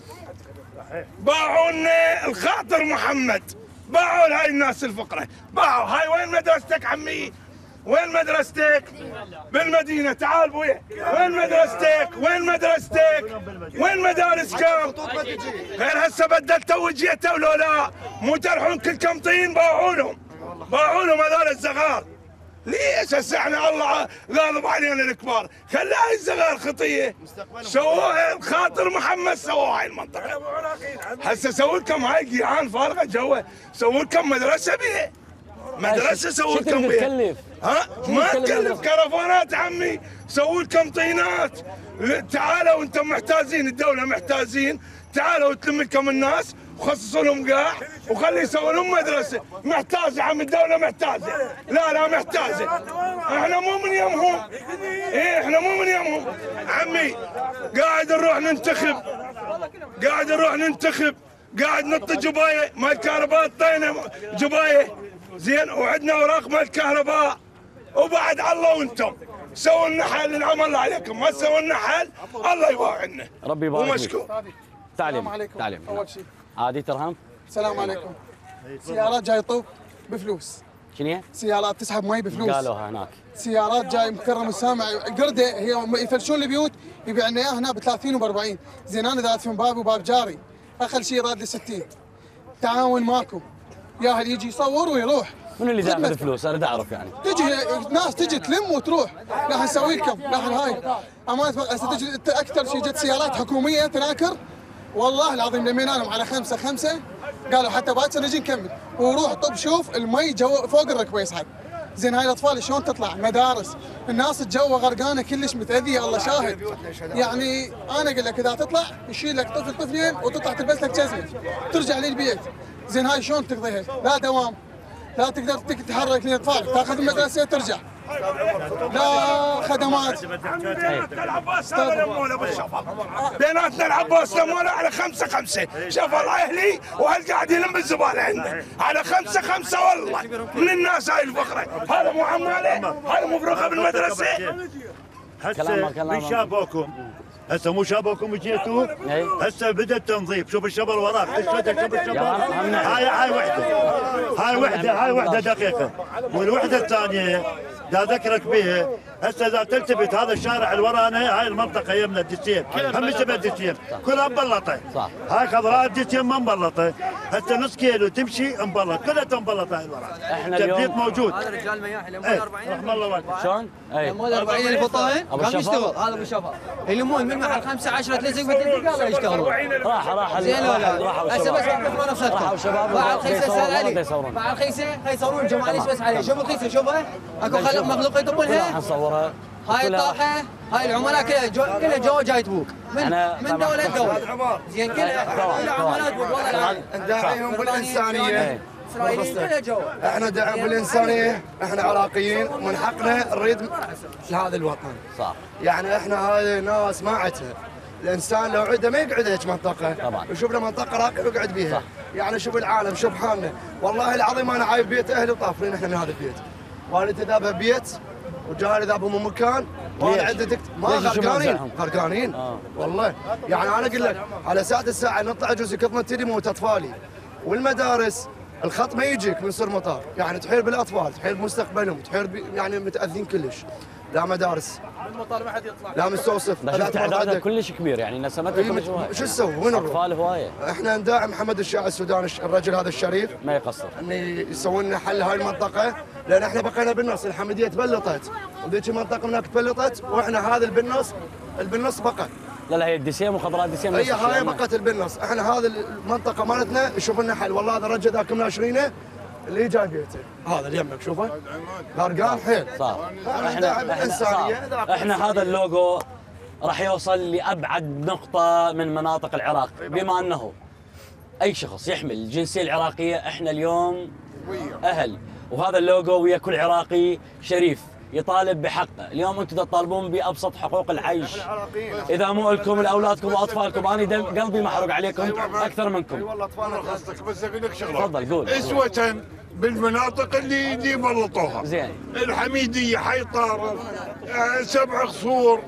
باعوا لنا الخاطر محمد، باعوا لهاي الناس الفقره، باعوا. هاي وين مدرستك عمي؟ وين مدرستك؟ بالمدينة. تعال بويا، وين مدرستك؟ وين مدرستك؟ وين مدارسكم؟ غير هسه بدلتوا وجيتوا لو لا؟ مو ترحون كلكم طين باعوا لهم. باعوا لهم هذول الصغار. ليش هسه احنا الله غاضب علينا الكبار؟ خلي هاي الصغار خطية. سووها الخاطر محمد سووها هاي المنطقة. هسه سووا لكم هاي قيعان فارغة جوا، سووا لكم مدرسة بيها. مدرسة سووا لكم بيها. ها ما تكلف كرفانات عمي، سووا لكم طينات. تعالوا انتم محتاجين، الدولة محتاجين، تعالوا تلم لكم الناس وخصصوا لهم قاع وخلي يسوون لهم مدرسة. محتاجة عم الدولة محتاجة. لا لا محتاجة. احنا مو من يمهم. ايه احنا مو من يمهم. عمي قاعد نروح ننتخب. قاعد نروح ننتخب. قاعد نط جباية مال كهرباء طينة جباية. زين وعندنا اوراق مال الكهرباء وبعد الله وانتم سووا لنا حل. نعم الله عليكم، ما سووا لنا حل الله يبارك لنا. ربي يبارك فيك. ومشكور. تعليم عليكم. تعليم اول شيء عادي ترهم. السلام عليكم. سيارات جاي طوب بفلوس. شنو؟ سيارات تسحب مي بفلوس. قالوها هناك. سيارات جاي مكرم السامع قرده، هي يفرشون البيوت يبيع لنا اياها هنا ب ثلاثين وب أربعين. زين انا اذا ادفن بابي وباب جاري اقل شيء راد لي ستين. تعاون ماكو. ياهل يجي يصور ويروح. من اللي ياخذ فلوس؟ اريد اعرف يعني. تجي ناس تجي تلم وتروح. راح نسوي لكم، راح هاي امانه تجي اكثر شيء جت سيارات حكوميه تناكر والله العظيم لمينا لهم على خمسه خمسه قالوا حتى باكر نجي نكمل وروح طب شوف المي جو فوق الركبه يصعد. زين هاي الاطفال شلون تطلع؟ مدارس، الناس الجو غرقانه كلش متاذيه الله شاهد. يعني انا اقول لك اذا تطلع يشيل لك طفل طفلين وتطلع تلبس لك جزمه ترجع للبيت. زين هاي شلون تقضيها؟ لا دوام، لا تقدر تتحرك للاطفال، تاخذ المدرسه ترجع. لا خدمات. العباس لمونا بالشفر. بيناتنا العباس لمونا على خمسة خمسة، شفر اهلي وهل قاعد يلم الزباله عنده على خمسة خمسة والله من الناس هاي الفقره. هذا مو عماله، هذا مو فرقه بالمدرسه. هسه من شابوكم؟ هسه مو شابوكم جيتوا؟ هسه بدا التنظيف، شوف الشبر وراك، شوف الشبر. هاي هاي وحده، هاي وحده، هاي وحده دقيقه، والوحده الثانيه دا ذكرك بها. هسه اذا تلتفت هذا الشارع اللي ورانا هاي المنطقه يمنا الدسيم، هم شبه الدسيم كلها مبلطه. هاي خضراء الدسيم ما مبلطه، هسه نص كيلو تمشي مبلط، كلها مبلطه هاي ورانا. تبليط موجود. هذا رجال مياحي مال أربعين. رحم الله والديك. شلون؟ اي مال أربعين الفطاين قام يشتغل. هذا ابو شفا يلمون من محل خمسة عشرة ثلاثة قالوا يشتغلون. راح راح زين ولا لا؟ هسه بس وقفوا نفسكم. راحوا شباب باع الخيسه سال علي. باع الخيسه يصورون جماليش بس عليه. شوفوا الخيسه شوفها اكو خلق مخلوق يطبونها. نصورها. هاي الطاقه هاي العملاء كلها جو كلها جو جاي تبوك من من دوله لدوله. زين كلها عملاء تبوك والله العظيم. نداعيهم بالانسانيه. احنا دعم بالانسانيه، احنا عراقيين ومن حقنا نريد هذا الوطن. صح. يعني احنا هذه ناس ما عدها. الانسان لو عده ما يقعد هيك منطقه. طبعا. يشوف له منطقه راقيه ويقعد بيها. صح. يعني شوف العالم، شوف حالنا. والله العظيم انا عايب بيت اهلي وطافرين احنا من هذا البيت. والدتي ذابها بيت وجاري ذابها من مكان. وانا عدتك ما غرقانين غرقانين آه. والله. يعني انا اقول لك على ساعه الساعه نطلع جزء كظمه تدي موت اطفالي. والمدارس الخط ما يجيك من سر مطار، يعني تحير بالاطفال، تحير بمستقبلهم، تحير يعني متاذين كلش. لا مدارس المطار ما حد يطلع، لا مستوصف، لا تعدادها كلش كبير، يعني نسمتها كلش هوايه. شو نسوي؟ وين نروح؟ اطفال هوايه. احنا نداعم محمد الشاعر السوداني الرجل هذا الشريف ما يقصر ان يسوون لنا حل هاي المنطقه، لان احنا بقينا بالنص. الحمديه تبلطت وذيك المنطقه هناك تبلطت، واحنا هذا البالنص البالنص بقى. لا لا هي الدسيم وخضراء الدسيم. هي هاي بقت البالنص، احنا هذه المنطقه مالتنا يشوف لنا حل. والله هذا الرجل ذاك مناشرينه اللي جاي بيته هذا اللي يمك شوفه غرقان حيل. صح. احنا احنا, احنا هذا اللوجو راح يوصل لابعد نقطه من مناطق العراق، بما انه اي شخص يحمل الجنسيه العراقيه احنا اليوم اهل، وهذا اللوجو ويا كل عراقي شريف يطالب بحقه. اليوم انتم تطالبون بابسط حقوق العيش. اذا مو لكم لاولادكم واطفالكم، انا قلبي محروق عليكم اكثر منكم. والله اطفالنا قصدك، بس اقول لك شغله. تفضل قول. اسوة بالمناطق اللي اللي بلطوها. زين. الحميديه، حي طارق، سبع قصور،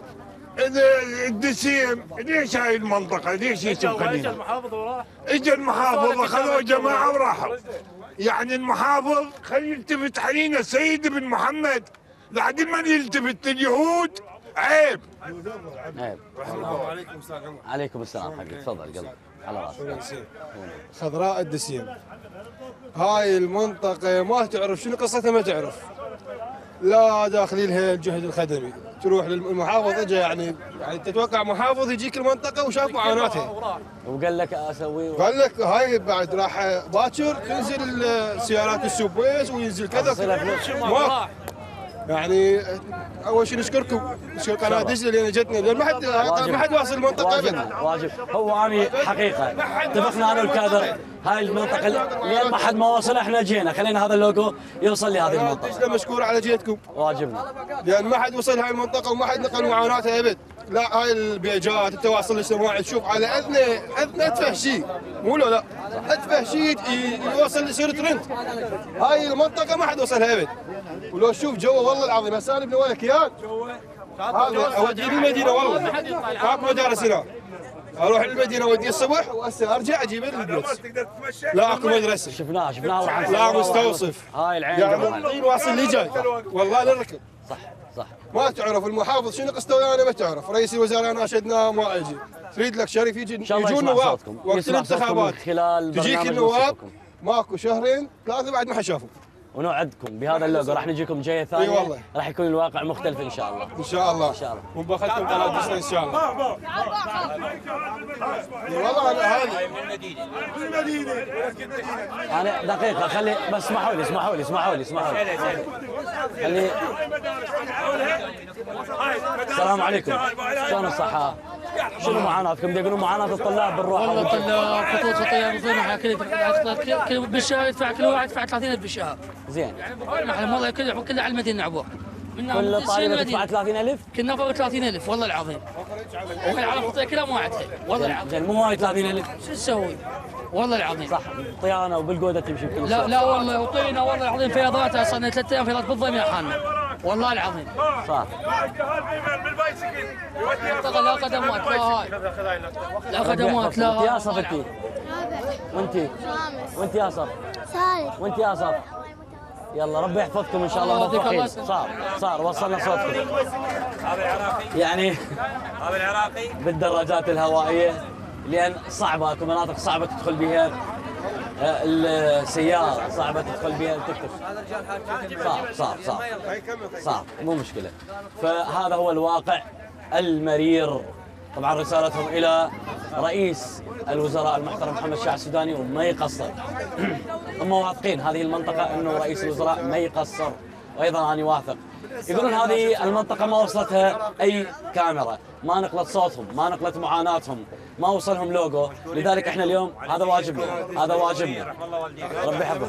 الدسيم. ليش هاي المنطقه؟ ليش يسوق اجى المحافظ وراح. اجى المحافظ خذوا جماعه وراحوا. يعني المحافظ خلي يلتفت علينا السيد بن محمد، لحد ما يلتفت لليهود عيب. عيب. عليكم السلام. عليكم السلام حبيبي، تفضل قلب على راسك. خضراء الدسيم. هاي المنطقة ما تعرف شنو قصتها، ما تعرف. لا داخلين لها الجهد الخدمي، تروح للمحافظ اجى يعني يعني تتوقع محافظ يجيك المنطقة وشاف معاناتها. وقال لك اسوي و... قال لك هاي بعد راح باكر تنزل السيارات السوبيس وينزل كذا. ما يعني اول شيء نشكركم، نشكر قناه دجله لان جتنا، لان ما حد ما حد واصل المنطقه ابدا. واجب. هو انا حقيقه اتفقنا انا والكادر هاي المنطقه لين ما حد ما وصل احنا جينا، خلينا هذا اللوجو يوصل لهذه المنطقه. دجله مشكور على جيتكم. واجبنا. لان ما حد وصل هاي المنطقه وما حد نقل معاناتها ابد. لا هاي البيجات التواصل الاجتماعي تشوف على اذنه اذنه اتفه شيء، مو لو لا اتفه شيء يوصل يصير ترند. هاي المنطقه ما حد وصلها ابد. ولو تشوف جوا والله العظيم هسه انا بنوالك كيان هذا اوديه المدينه والله ماكو مدارس هنا. اروح المدينه اوديه الصبح وهسه ارجع اجيبه للبيت. لا اكو مدرسه. شفناها شفناها. لا مستوصف. هاي العين يعني الطين واصل لي جاي والله للركب. صح صح. ما تعرف المحافظ شنو قصته ويانا، ما تعرف رئيس الوزراء ناشدناه ما اجي. تريد لك شريف يجي يجون نواب وقت الانتخابات تجيك النواب ماكو شهرين ثلاثه بعد ما حد شافهم. ونوعدكم بهذا اللوجو راح نجيكم جايه ثانيه. اي والله راح يكون الواقع مختلف ان شاء الله. ان شاء الله. ان شاء الله. ونبخلكم قناه دجله ان شاء الله. والله انا هذه من المدينه. من المدينه. انا دقيقه خلي بس اسمحوا لي اسمحوا لي اسمحوا لي اسمحوا لي. خلي. السلام عليكم. شلون الصحه؟ شنو معاناتكم؟ يقولون معاناه الطلاب بالروح. والله الطلاب خطوط خطيه مصيبه، كل كل بالشهر يدفع كل واحد يدفع ثلاثين ألف بالشهر. زين. يعني احنا والله كله كله على المدينه عبور. كل طالب يدفع ثلاثين ألف؟ كنا فوق ثلاثين ألف والله العظيم. وكل على خطيه كلها ما عندها والله العظيم. زين مو وايد ثلاثين ألف. شو نسوي؟ والله العظيم. صح طيانه وبالقوده تمشي بكل لا لا والله وطينا والله العظيم فيضات صرنا ثلاث ايام فيضات بالضيم يا حالنا. والله العظيم. صح. لا خدمات لا هاي. لا خدمات لا. وانت يا صف انت؟ وانت؟ وانت يا صف؟ صالح. وانت يا صف؟ يلا ربي يحفظكم ان شاء الله موفقين. صار صار وصلنا صوتكم. هذا العراقي. يعني هذا العراقي بالدراجات الهوائيه لان صعبه، اكو مناطق صعبه تدخل بها السيارة، صعبة تدخل بها التكتك. صعب صعب صعب صعب مو مشكلة. فهذا هو الواقع المرير. طبعا رسالتهم إلى رئيس الوزراء المحترم محمد الشاعر السوداني وما يقصر. هم واثقين هذه المنطقة أنه رئيس الوزراء ما يقصر، وأيضا أنا واثق. يقولون هذه المنطقة ما وصلتها أي كاميرا، ما نقلت صوتهم، ما نقلت معاناتهم، ما وصلهم لوجو، لذلك احنا اليوم هذا واجبنا، هذا واجبنا. ربي يحفظك.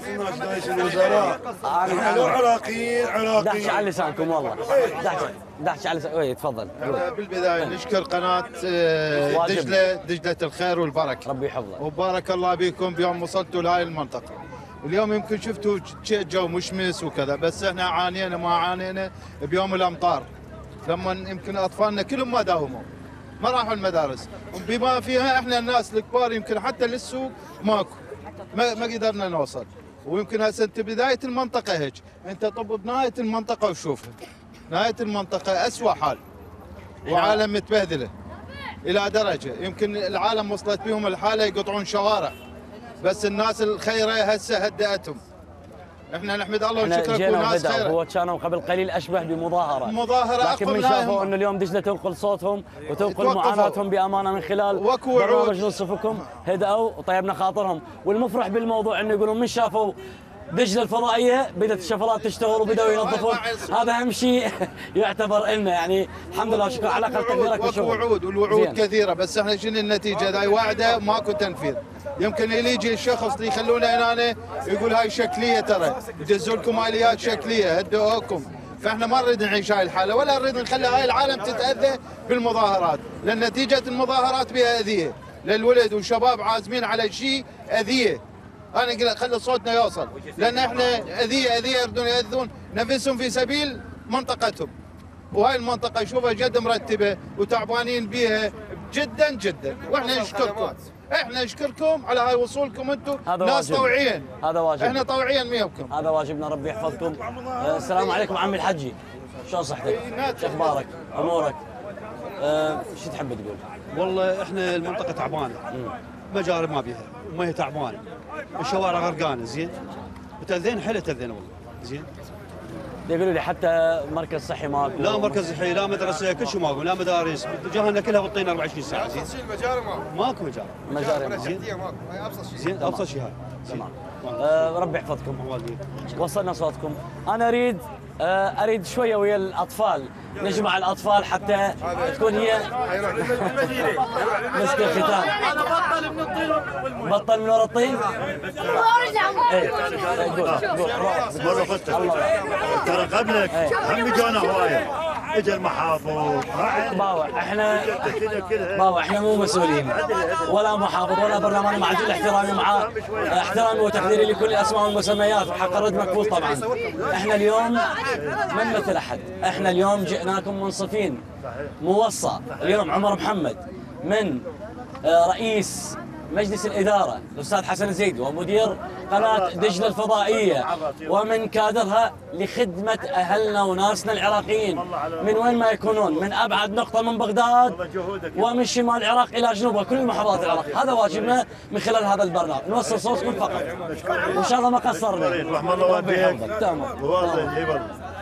احنا لو عراقيين عراقيين دحش على لسانكم والله. دحش دحش على لسانكم. اي تفضل. بالبدايه نشكر قناه آه، دجله دجله الخير والبركه. ربي يحفظك. وبارك الله بكم بيوم وصلتوا لهاي المنطقه. اليوم يمكن شفتوا جو مشمس وكذا، بس احنا عانينا ما عانينا بيوم الامطار، لما يمكن اطفالنا كلهم ما داوموا، ما راحوا المدارس، بما فيها احنا الناس الكبار يمكن حتى للسوق ماكو، ما, ما قدرنا نوصل. ويمكن هسه انت بدايه المنطقه هيك، انت طب بنهايه المنطقه وشوفها، نهايه المنطقه اسوء حال وعالم متبهدله الى درجه يمكن العالم وصلت بهم الحاله يقطعون شوارع، بس الناس الخيره هسه هدأتهم. احنا نحمد الله ونشكرك وناس خيره. هو كانوا قبل قليل اشبه بمظاهره مظاهره لكن من شافوا انه اليوم دجله تنقل صوتهم وتنقل معاناتهم بامانه من خلال برنامج نصفكم، هدأوا وطيبنا خاطرهم. والمفرح بالموضوع انه يقولون من شافوا دجله الفضائيه بدات الشفرات تشتغل وبداوا ينظفون، هذا اهم شيء يعتبر لنا يعني. الحمد لله وشكرا على الاقل تقديرك والشغل. وعود والوعود كثيره، بس احنا شنو النتيجه؟ ذاي وعده ماكو تنفيذ. يمكن اللي يجي الشخص اللي يخلونا هنا يقول هاي شكليه، ترى يدزوا لكم اليات شكليه هدوكم، فاحنا ما نريد نعيش هاي الحاله ولا نريد نخلي هاي العالم تتاذى بالمظاهرات، لان نتيجه المظاهرات بها اذيه للولد والشباب عازمين على شيء اذيه. انا قلت خلي صوتنا يوصل، لان احنا اذيه اذيه يردون ياذون نفسهم في سبيل منطقتهم، وهاي المنطقه شوفها جد مرتبه وتعبانين بيها جدا جدا، واحنا نشكركم. احنا نشكركم على هاي وصولكم، انتم ناس طوعيين. هذا واجب. احنا طوعيين وياكم. هذا واجبنا، ربي يحفظكم. أه السلام عليكم عمي الحجي، شلون صحتك؟ شو اخبارك؟ امورك؟ أه شو تحب تقول؟ والله احنا المنطقه تعبانه، مجاري ما بيها، وما هي تعبانه، الشوارع غرقانه، زين؟ وتاذينا حيل تاذينا والله، زين؟ يقولوا لي حتى مركز صحي ماكو. لا مركز صحي، لا مدرسه، كل شيء ماكو، لا مدارس، جهلنا كلها بالطين أربعة وعشرين ساعه، زين؟ المجاري ماكو. ماكو مجاري. مجاري زين؟ هاي ابسط شيء. زين ابسط شيء هاي. تمام. أه ربي يحفظكم. وصلنا صوتكم. انا اريد أه اريد شويه ويا الاطفال، نجمع الاطفال حتى تكون هي مسك الختام. انا بطل من الطين بطل من ورا الطين؟ ايه قول قول ترى قبلك هم جونا هوايه، اجى المحافظ. باوع احنا باوع احنا مو مسؤولين ولا محافظ ولا برلمان، مع كل احترامي مع احترامي وتقديري لكل الاسماء والمسميات وحق الرد مكفول طبعا. احنا اليوم ما نمثل احد، احنا اليوم جئناكم منصفين. موصى اليوم عمر محمد من رئيس مجلس الإدارة الأستاذ حسن الزيدي ومدير قناة دجلة الفضائية ومن كادرها لخدمة أهلنا وناسنا العراقيين من وين ما يكونون، من أبعد نقطة من بغداد ومن شمال العراق إلى جنوبها، كل محافظات العراق. هذا واجبنا من خلال هذا البرنامج، نوصل صوتكم فقط وإن شاء الله ما قصرنا. رحم الله والديك. تمام. واضح يبل.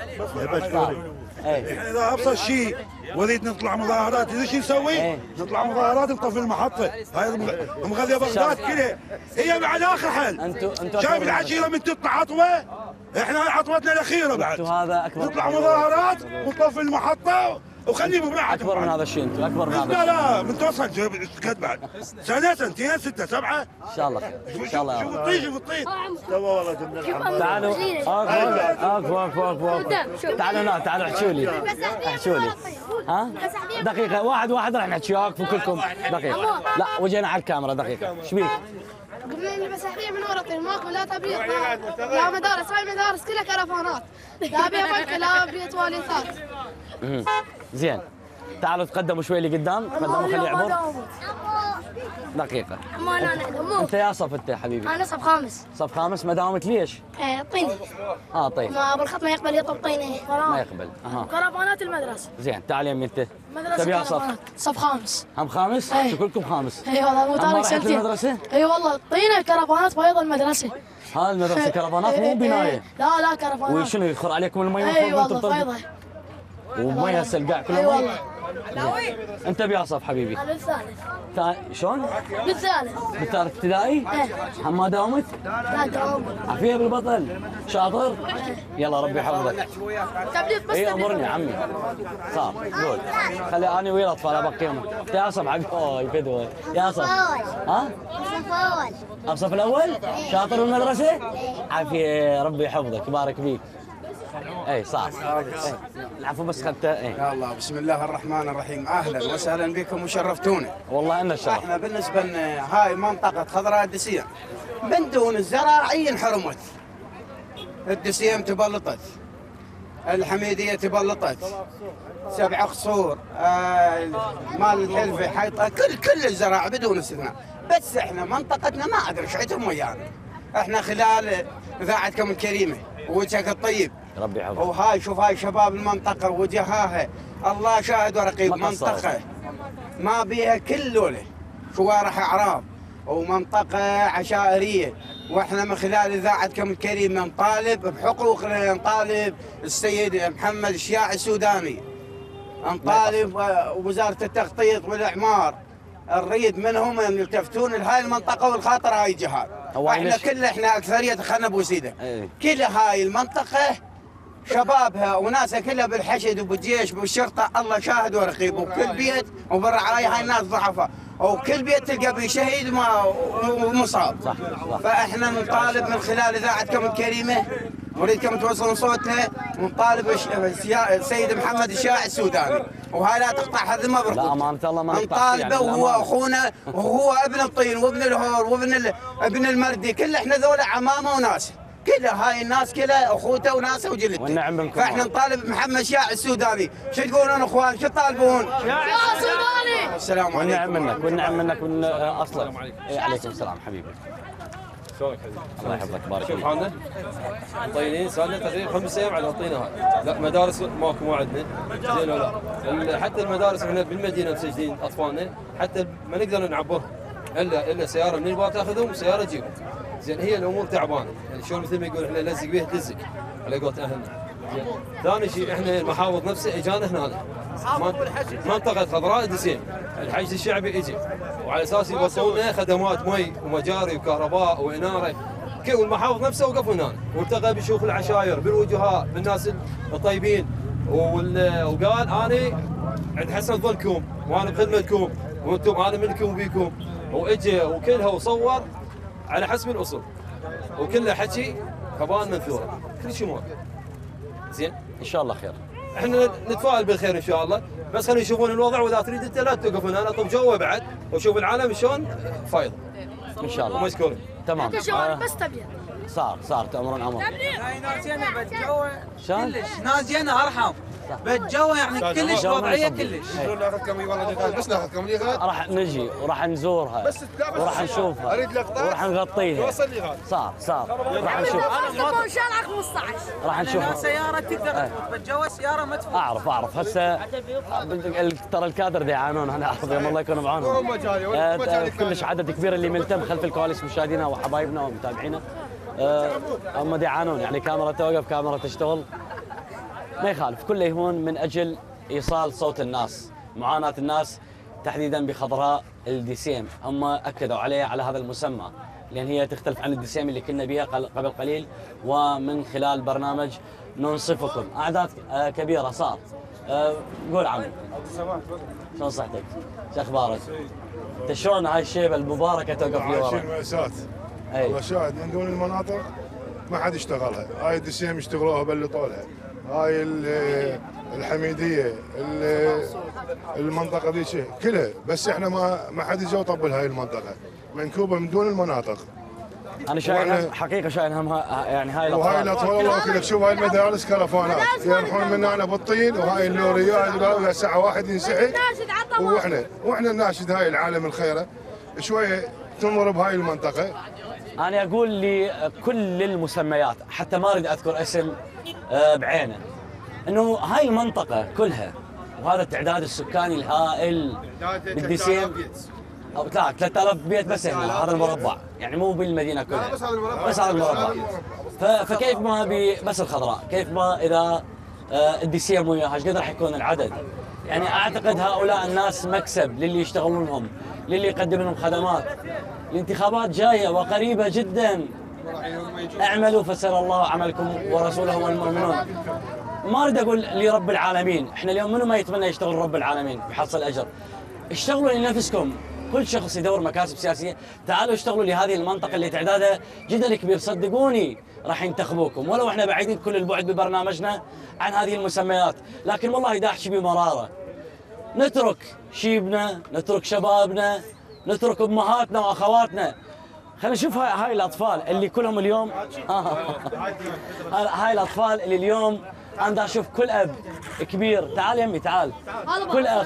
احنا اذا ابسط شيء وليد نطلع مظاهرات، اذا شو نسوي؟ ايه؟ نطلع مظاهرات نطفي المحطه، هاي مغذيه بغداد كلها، هي بعد اخر حل. انتوا انتوا شايف العشيره من تطلع عطوه؟ احنا عطوتنا الاخيره بعد. انتوا هذا اكبر. نطلع مظاهرات ونطفي المحطه وخليه ببعد. اكبر من هذا الشيء، انتوا اكبر من هذا الشيء. لا لا من توصل قد بعد سنه سنتين سته سبعه ان شاء الله خير ان شاء الله. شوف الطين شوف الطين. تو والله جبنا الحمد. تعالوا اقف اقف اقف اقف تعالوا هنا، تعالوا احكوا لي احكوا لي ها دقيقه، واحد واحد راح نحكي، اقفوا كلكم دقيقه. لا وجينا على الكاميرا دقيقه. ايش بيك؟ قلنا المساحية من ورا طين، ماكو لا تبريد لا مدارس، هاي مدارس كلها كرفانات، لا بيت بنك لا بيت تواليتات. زين تعالوا تقدموا شوي لقدام، تقدموا خليه يعبر. دقيقة. ما انا نعلم. انت يا صف انت يا حبيبي؟ انا صف خامس. صف خامس، ما داومت ليش؟ ايه طيني. اه طيب. ما بالخط ما يقبل يطب طيني. ما يقبل. اها. كرفانات المدرسة. زين تعال يمي انت. مدرسة تبي صف؟ صف خامس. هم خامس؟ ايه. كلكم خامس؟ اي والله مو تارك سنتين. المدرسة؟ اي والله طينة كرفانات بيض المدرسة. ها المدرسة كرفانات مو بناية؟ لا لا كرفانات. وشنو يخر عليكم المي من فوق؟ اي والله فيضة. فيضة. ومي هسه القاع كله اي والله. انت بياصف حبيبي؟ انا بالثالث. تا... شلون؟ بالثالث. بالثالث ابتدائي؟ ايه. ما داومت؟ لا داومت. عافيه بالبطل، شاطر؟ يلا ربي يحفظك. تبليغ بس. اي امرني عمي. صار قول. خلي انا ويا الاطفال ابقيهم. انت ياصف حبيبي. اوه فدوه. ياصف. ها؟ الصف الاول. الصف الاول؟ شاطر بالمدرسه؟ عافيه ربي يحفظك يبارك فيك. اي صح. العفو بس خدته. اي يا الله بسم الله الرحمن الرحيم. اهلا وسهلا بكم وشرفتونا. والله ان الشرف. احنا بالنسبه لنا هاي منطقه خضراء الدسيم من دون الزراعي انحرمت. الدسيم تبلطت، الحميديه تبلطت، سبع قصور، آه مال الحلفه حيطه، كل كل الزراعه بدون استثناء. بس احنا منطقتنا ما ادري ايش عندهم ويانا. احنا خلال اذاعتكم الكريمه ووجهك الطيب ربي يحفظك. وهاي شوف هاي شباب المنطقه وجهاها الله شاهد ورقيب. منطقه ما بيها كل لوله شوارع اعراب ومنطقه عشائريه، واحنا من خلال اذاعتكم الكريمه نطالب بحقوقنا، نطالب السيد محمد الشياعي السوداني، نطالب وزاره التخطيط والاعمار، نريد منهم ان يلتفتون لهاي المنطقه والخاطر هاي الجهات. احنا كل احنا اكثريه خلنا بوسيده. ايه. كل هاي المنطقه شبابها وناسها كلها بالحشد وبالجيش وبالشرطه الله شاهد ورقيب، وكل بيت وبالرعايه هاي الناس ضعفاء، وكل بيت تلقى به شهيد ومصاب. صح صح. فاحنا نطالب من خلال اذاعتكم الكريمه نريدكم توصلون صوتنا ونطالب السيد محمد الشياعي السوداني، وهاي لا تقطع حذمه بركض. لا امانه الله ما نطالبه وهو اخونا وهو ابن الطين وابن الهور وابن ابن المردي، كل احنا ذولا عمامه وناس، كلها هاي الناس كلها اخوته وناسه وجلته. والنعم منكم. فاحنا نطالب محمد الشياعي السوداني. شو تقولون اخوان؟ شو تطالبون؟ شياعي السوداني. السلام عليكم. والنعم منك والنعم منك من اصلا. السلام عليكم. عليكم السلام حبيبي. شلونك حبيبي؟ الله يحفظك بارك شوف فيك. حالنا طينين صار لنا تقريبا خمس ايام على الطينه هاي. لا مدارس ماكو ما عندنا زين ولا لا. حتى المدارس احنا بالمدينه مسجلين اطفالنا حتى ما نقدر نعبرهم الا الا سياره من الباب تاخذهم وسياره تجيبهم. زين هي الامور تعبانه يعني شلون مثل ما يقول احنا لزق بيه تلزق على قولت اهلنا. زين ثاني شيء احنا المحافظ نفسه اجانا هنا منطقه خضراء دسيم الحشد الشعبي اجى وعلى اساس يوصلون لنا خدمات مي ومجاري وكهرباء واناره، والمحافظ نفسه وقف هنا والتقى بشيوخ العشاير بالوجهاء بالناس الطيبين وقال انا عند حسن ظنكم وانا بخدمتكم وانتم انا منكم وبيكم، واجى وكلها وصور على حسب الاصول وكله حكي كبان منثوره كل شيء موافق. زين ان شاء الله خير. احنا نتفائل بالخير ان شاء الله، بس خلينا يشوفون الوضع واذا تريد انت لا توقف هنا طب جوا بعد وشوف العالم شلون فايض. ان شاء الله. مشكورين. تمام. بس تبليغ. صار صار امر امر. هاي ناس هنا بتجوا شلون؟ كلش ناس هنا ارحم بتجوا يعني كلش وضعيه كلش. بس ناخذكم لي غاد راح نجي وراح نزورها وراح نشوفها اريد لقطات وراح نغطيها. توصل لي غاد. صار صار راح نشوف شارع خمسة عشر راح نشوفها. سياره تقدر بتجوا سياره مدفوع. اعرف اعرف هسه ترى الكادر دي يعانون انا اعرف الله يكون بعونهم. كلش عدد كبير اللي ملتم خلف الكواليس مشاهدينا وحبايبنا ومتابعينا هم دي يعانون يعني كاميرا توقف كاميرا تشتغل ما يخالف كله يهون من اجل ايصال صوت الناس معاناه الناس تحديدا بخضراء الدسيم. هم اكدوا عليه على هذا المسمى لان هي تختلف عن الدسيم اللي كنا بها قبل قليل، ومن خلال برنامج ننصفكم اعداد كبيره صار. قول عمي شلون صحتك؟ شو اخبارك؟ انت شلون هاي الشيبه المباركه توقف لي ورا؟ عايشين مأساة. والله شاهد من دون المناطق ما حد يشتغلها، هاي الدسيم يشتغلوها بلطوا لها، هاي الحميديه المنطقه ذي شيء كلها، بس احنا ما ما حد يجي يطبل هاي المنطقه منكوبه من دون المناطق. انا شايل حقيقه شايل همها يعني هاي الاطفال وهاي الاطفال والله كلك شوف هاي المدارس كرفانات يروحون منا انا بالطين، وهاي اللوريات ولا ساعه واحد ينسحب واحنا واحنا الناشد هاي العالم الخيره شويه تمر بهاي المنطقه. انا اقول لكل المسميات حتى ما اريد اذكر اسم بعينه انه هاي المنطقه كلها وهذا التعداد السكاني الهائل بالدسيم او لا ثلاثة آلاف بيت بس هنا هذا المربع يعني مو بالمدينه كلها بس هذا المربع. فكيف ما بس الخضراء كيف ما اذا الدسيم وياها ايش قد راح يكون العدد؟ يعني اعتقد هؤلاء الناس مكسب للي يشتغلون لهم، للي يقدم لهم خدمات. الانتخابات جايه وقريبه جدا، اعملوا فسر الله عملكم ورسوله والمؤمنون. ما اريد اقول لرب العالمين، احنا اليوم منو ما يتمنى يشتغل رب العالمين بيحصل اجر. اشتغلوا لنفسكم، كل شخص يدور مكاسب سياسيه، تعالوا اشتغلوا لهذه المنطقه اللي تعدادها جدا كبير، صدقوني راح ينتخبوكم، ولو احنا بعيدين كل البعد ببرنامجنا عن هذه المسميات، لكن والله داحش بمراره. نترك شيبنا، نترك شبابنا، نترك امهاتنا واخواتنا. خلينا نشوف هاي, هاي الاطفال اللي كلهم اليوم هاي الاطفال اللي اليوم انا اشوف كل اب كبير، تعال يمي تعال، كل اخ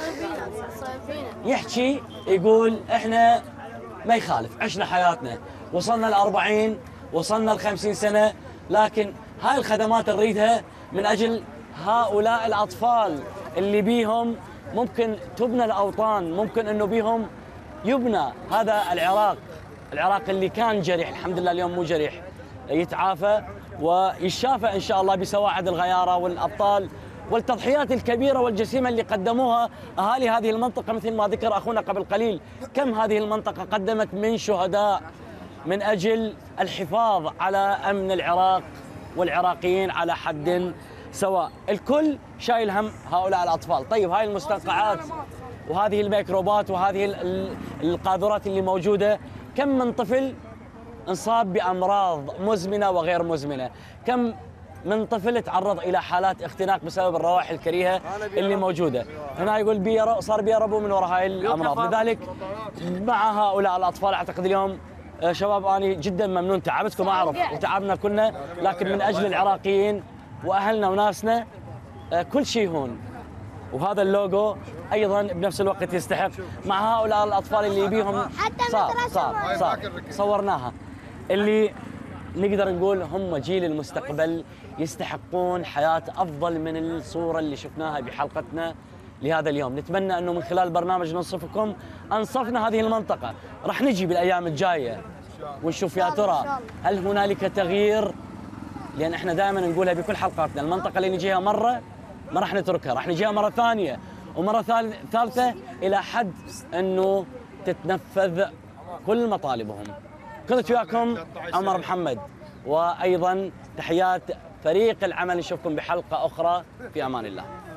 يحكي يقول احنا ما يخالف، عشنا حياتنا، وصلنا الأربعين، وصلنا الخمسين سنة، لكن هاي الخدمات نريدها من أجل هؤلاء الأطفال اللي بيهم ممكن تبنى الأوطان، ممكن أنه بيهم يبنى هذا العراق، العراق اللي كان جريح الحمد لله اليوم مو جريح، يتعافى ويشافى إن شاء الله بسواعد الغيارة والأبطال والتضحيات الكبيرة والجسيمة اللي قدموها أهالي هذه المنطقة. مثل ما ذكر أخونا قبل قليل، كم هذه المنطقة قدمت من شهداء من أجل الحفاظ على أمن العراق والعراقيين على حد سواء. الكل شايل هم هؤلاء الأطفال. طيب هاي المستنقعات وهذه الميكروبات وهذه القاذورات اللي موجودة، كم من طفل انصاب بأمراض مزمنة وغير مزمنة، كم من طفل تعرض الى حالات اختناق بسبب الروائح الكريهه اللي موجوده. هنا يقول بي صار بيهربوا من وراء هاي الامراض. لذلك مع هؤلاء الاطفال اعتقد اليوم شباب اني جدا ممنون، تعبتكم اعرف وتعبنا كلنا، لكن من اجل العراقيين واهلنا وناسنا كل شيء هون. وهذا اللوجو ايضا بنفس الوقت يستحق مع هؤلاء الاطفال اللي يبيهم صار صار صار صورناها، اللي نقدر نقول هم جيل المستقبل، يستحقون حياة أفضل من الصورة اللي شفناها بحلقتنا لهذا اليوم. نتمنى أنه من خلال برنامج ننصفكم أنصفنا هذه المنطقة. راح نجي بالأيام الجاية ونشوف يا ترى هل هنالك تغيير، لأن احنا دائما نقولها بكل حلقاتنا، المنطقة اللي نجيها مرة ما راح نتركها، راح نجيها مرة ثانية ومرة ثالثة إلى حد أنه تتنفذ كل مطالبهم. كنت وياكم عمر محمد، وأيضا تحيات فريق العمل. نشوفكم بحلقة أخرى، في أمان الله.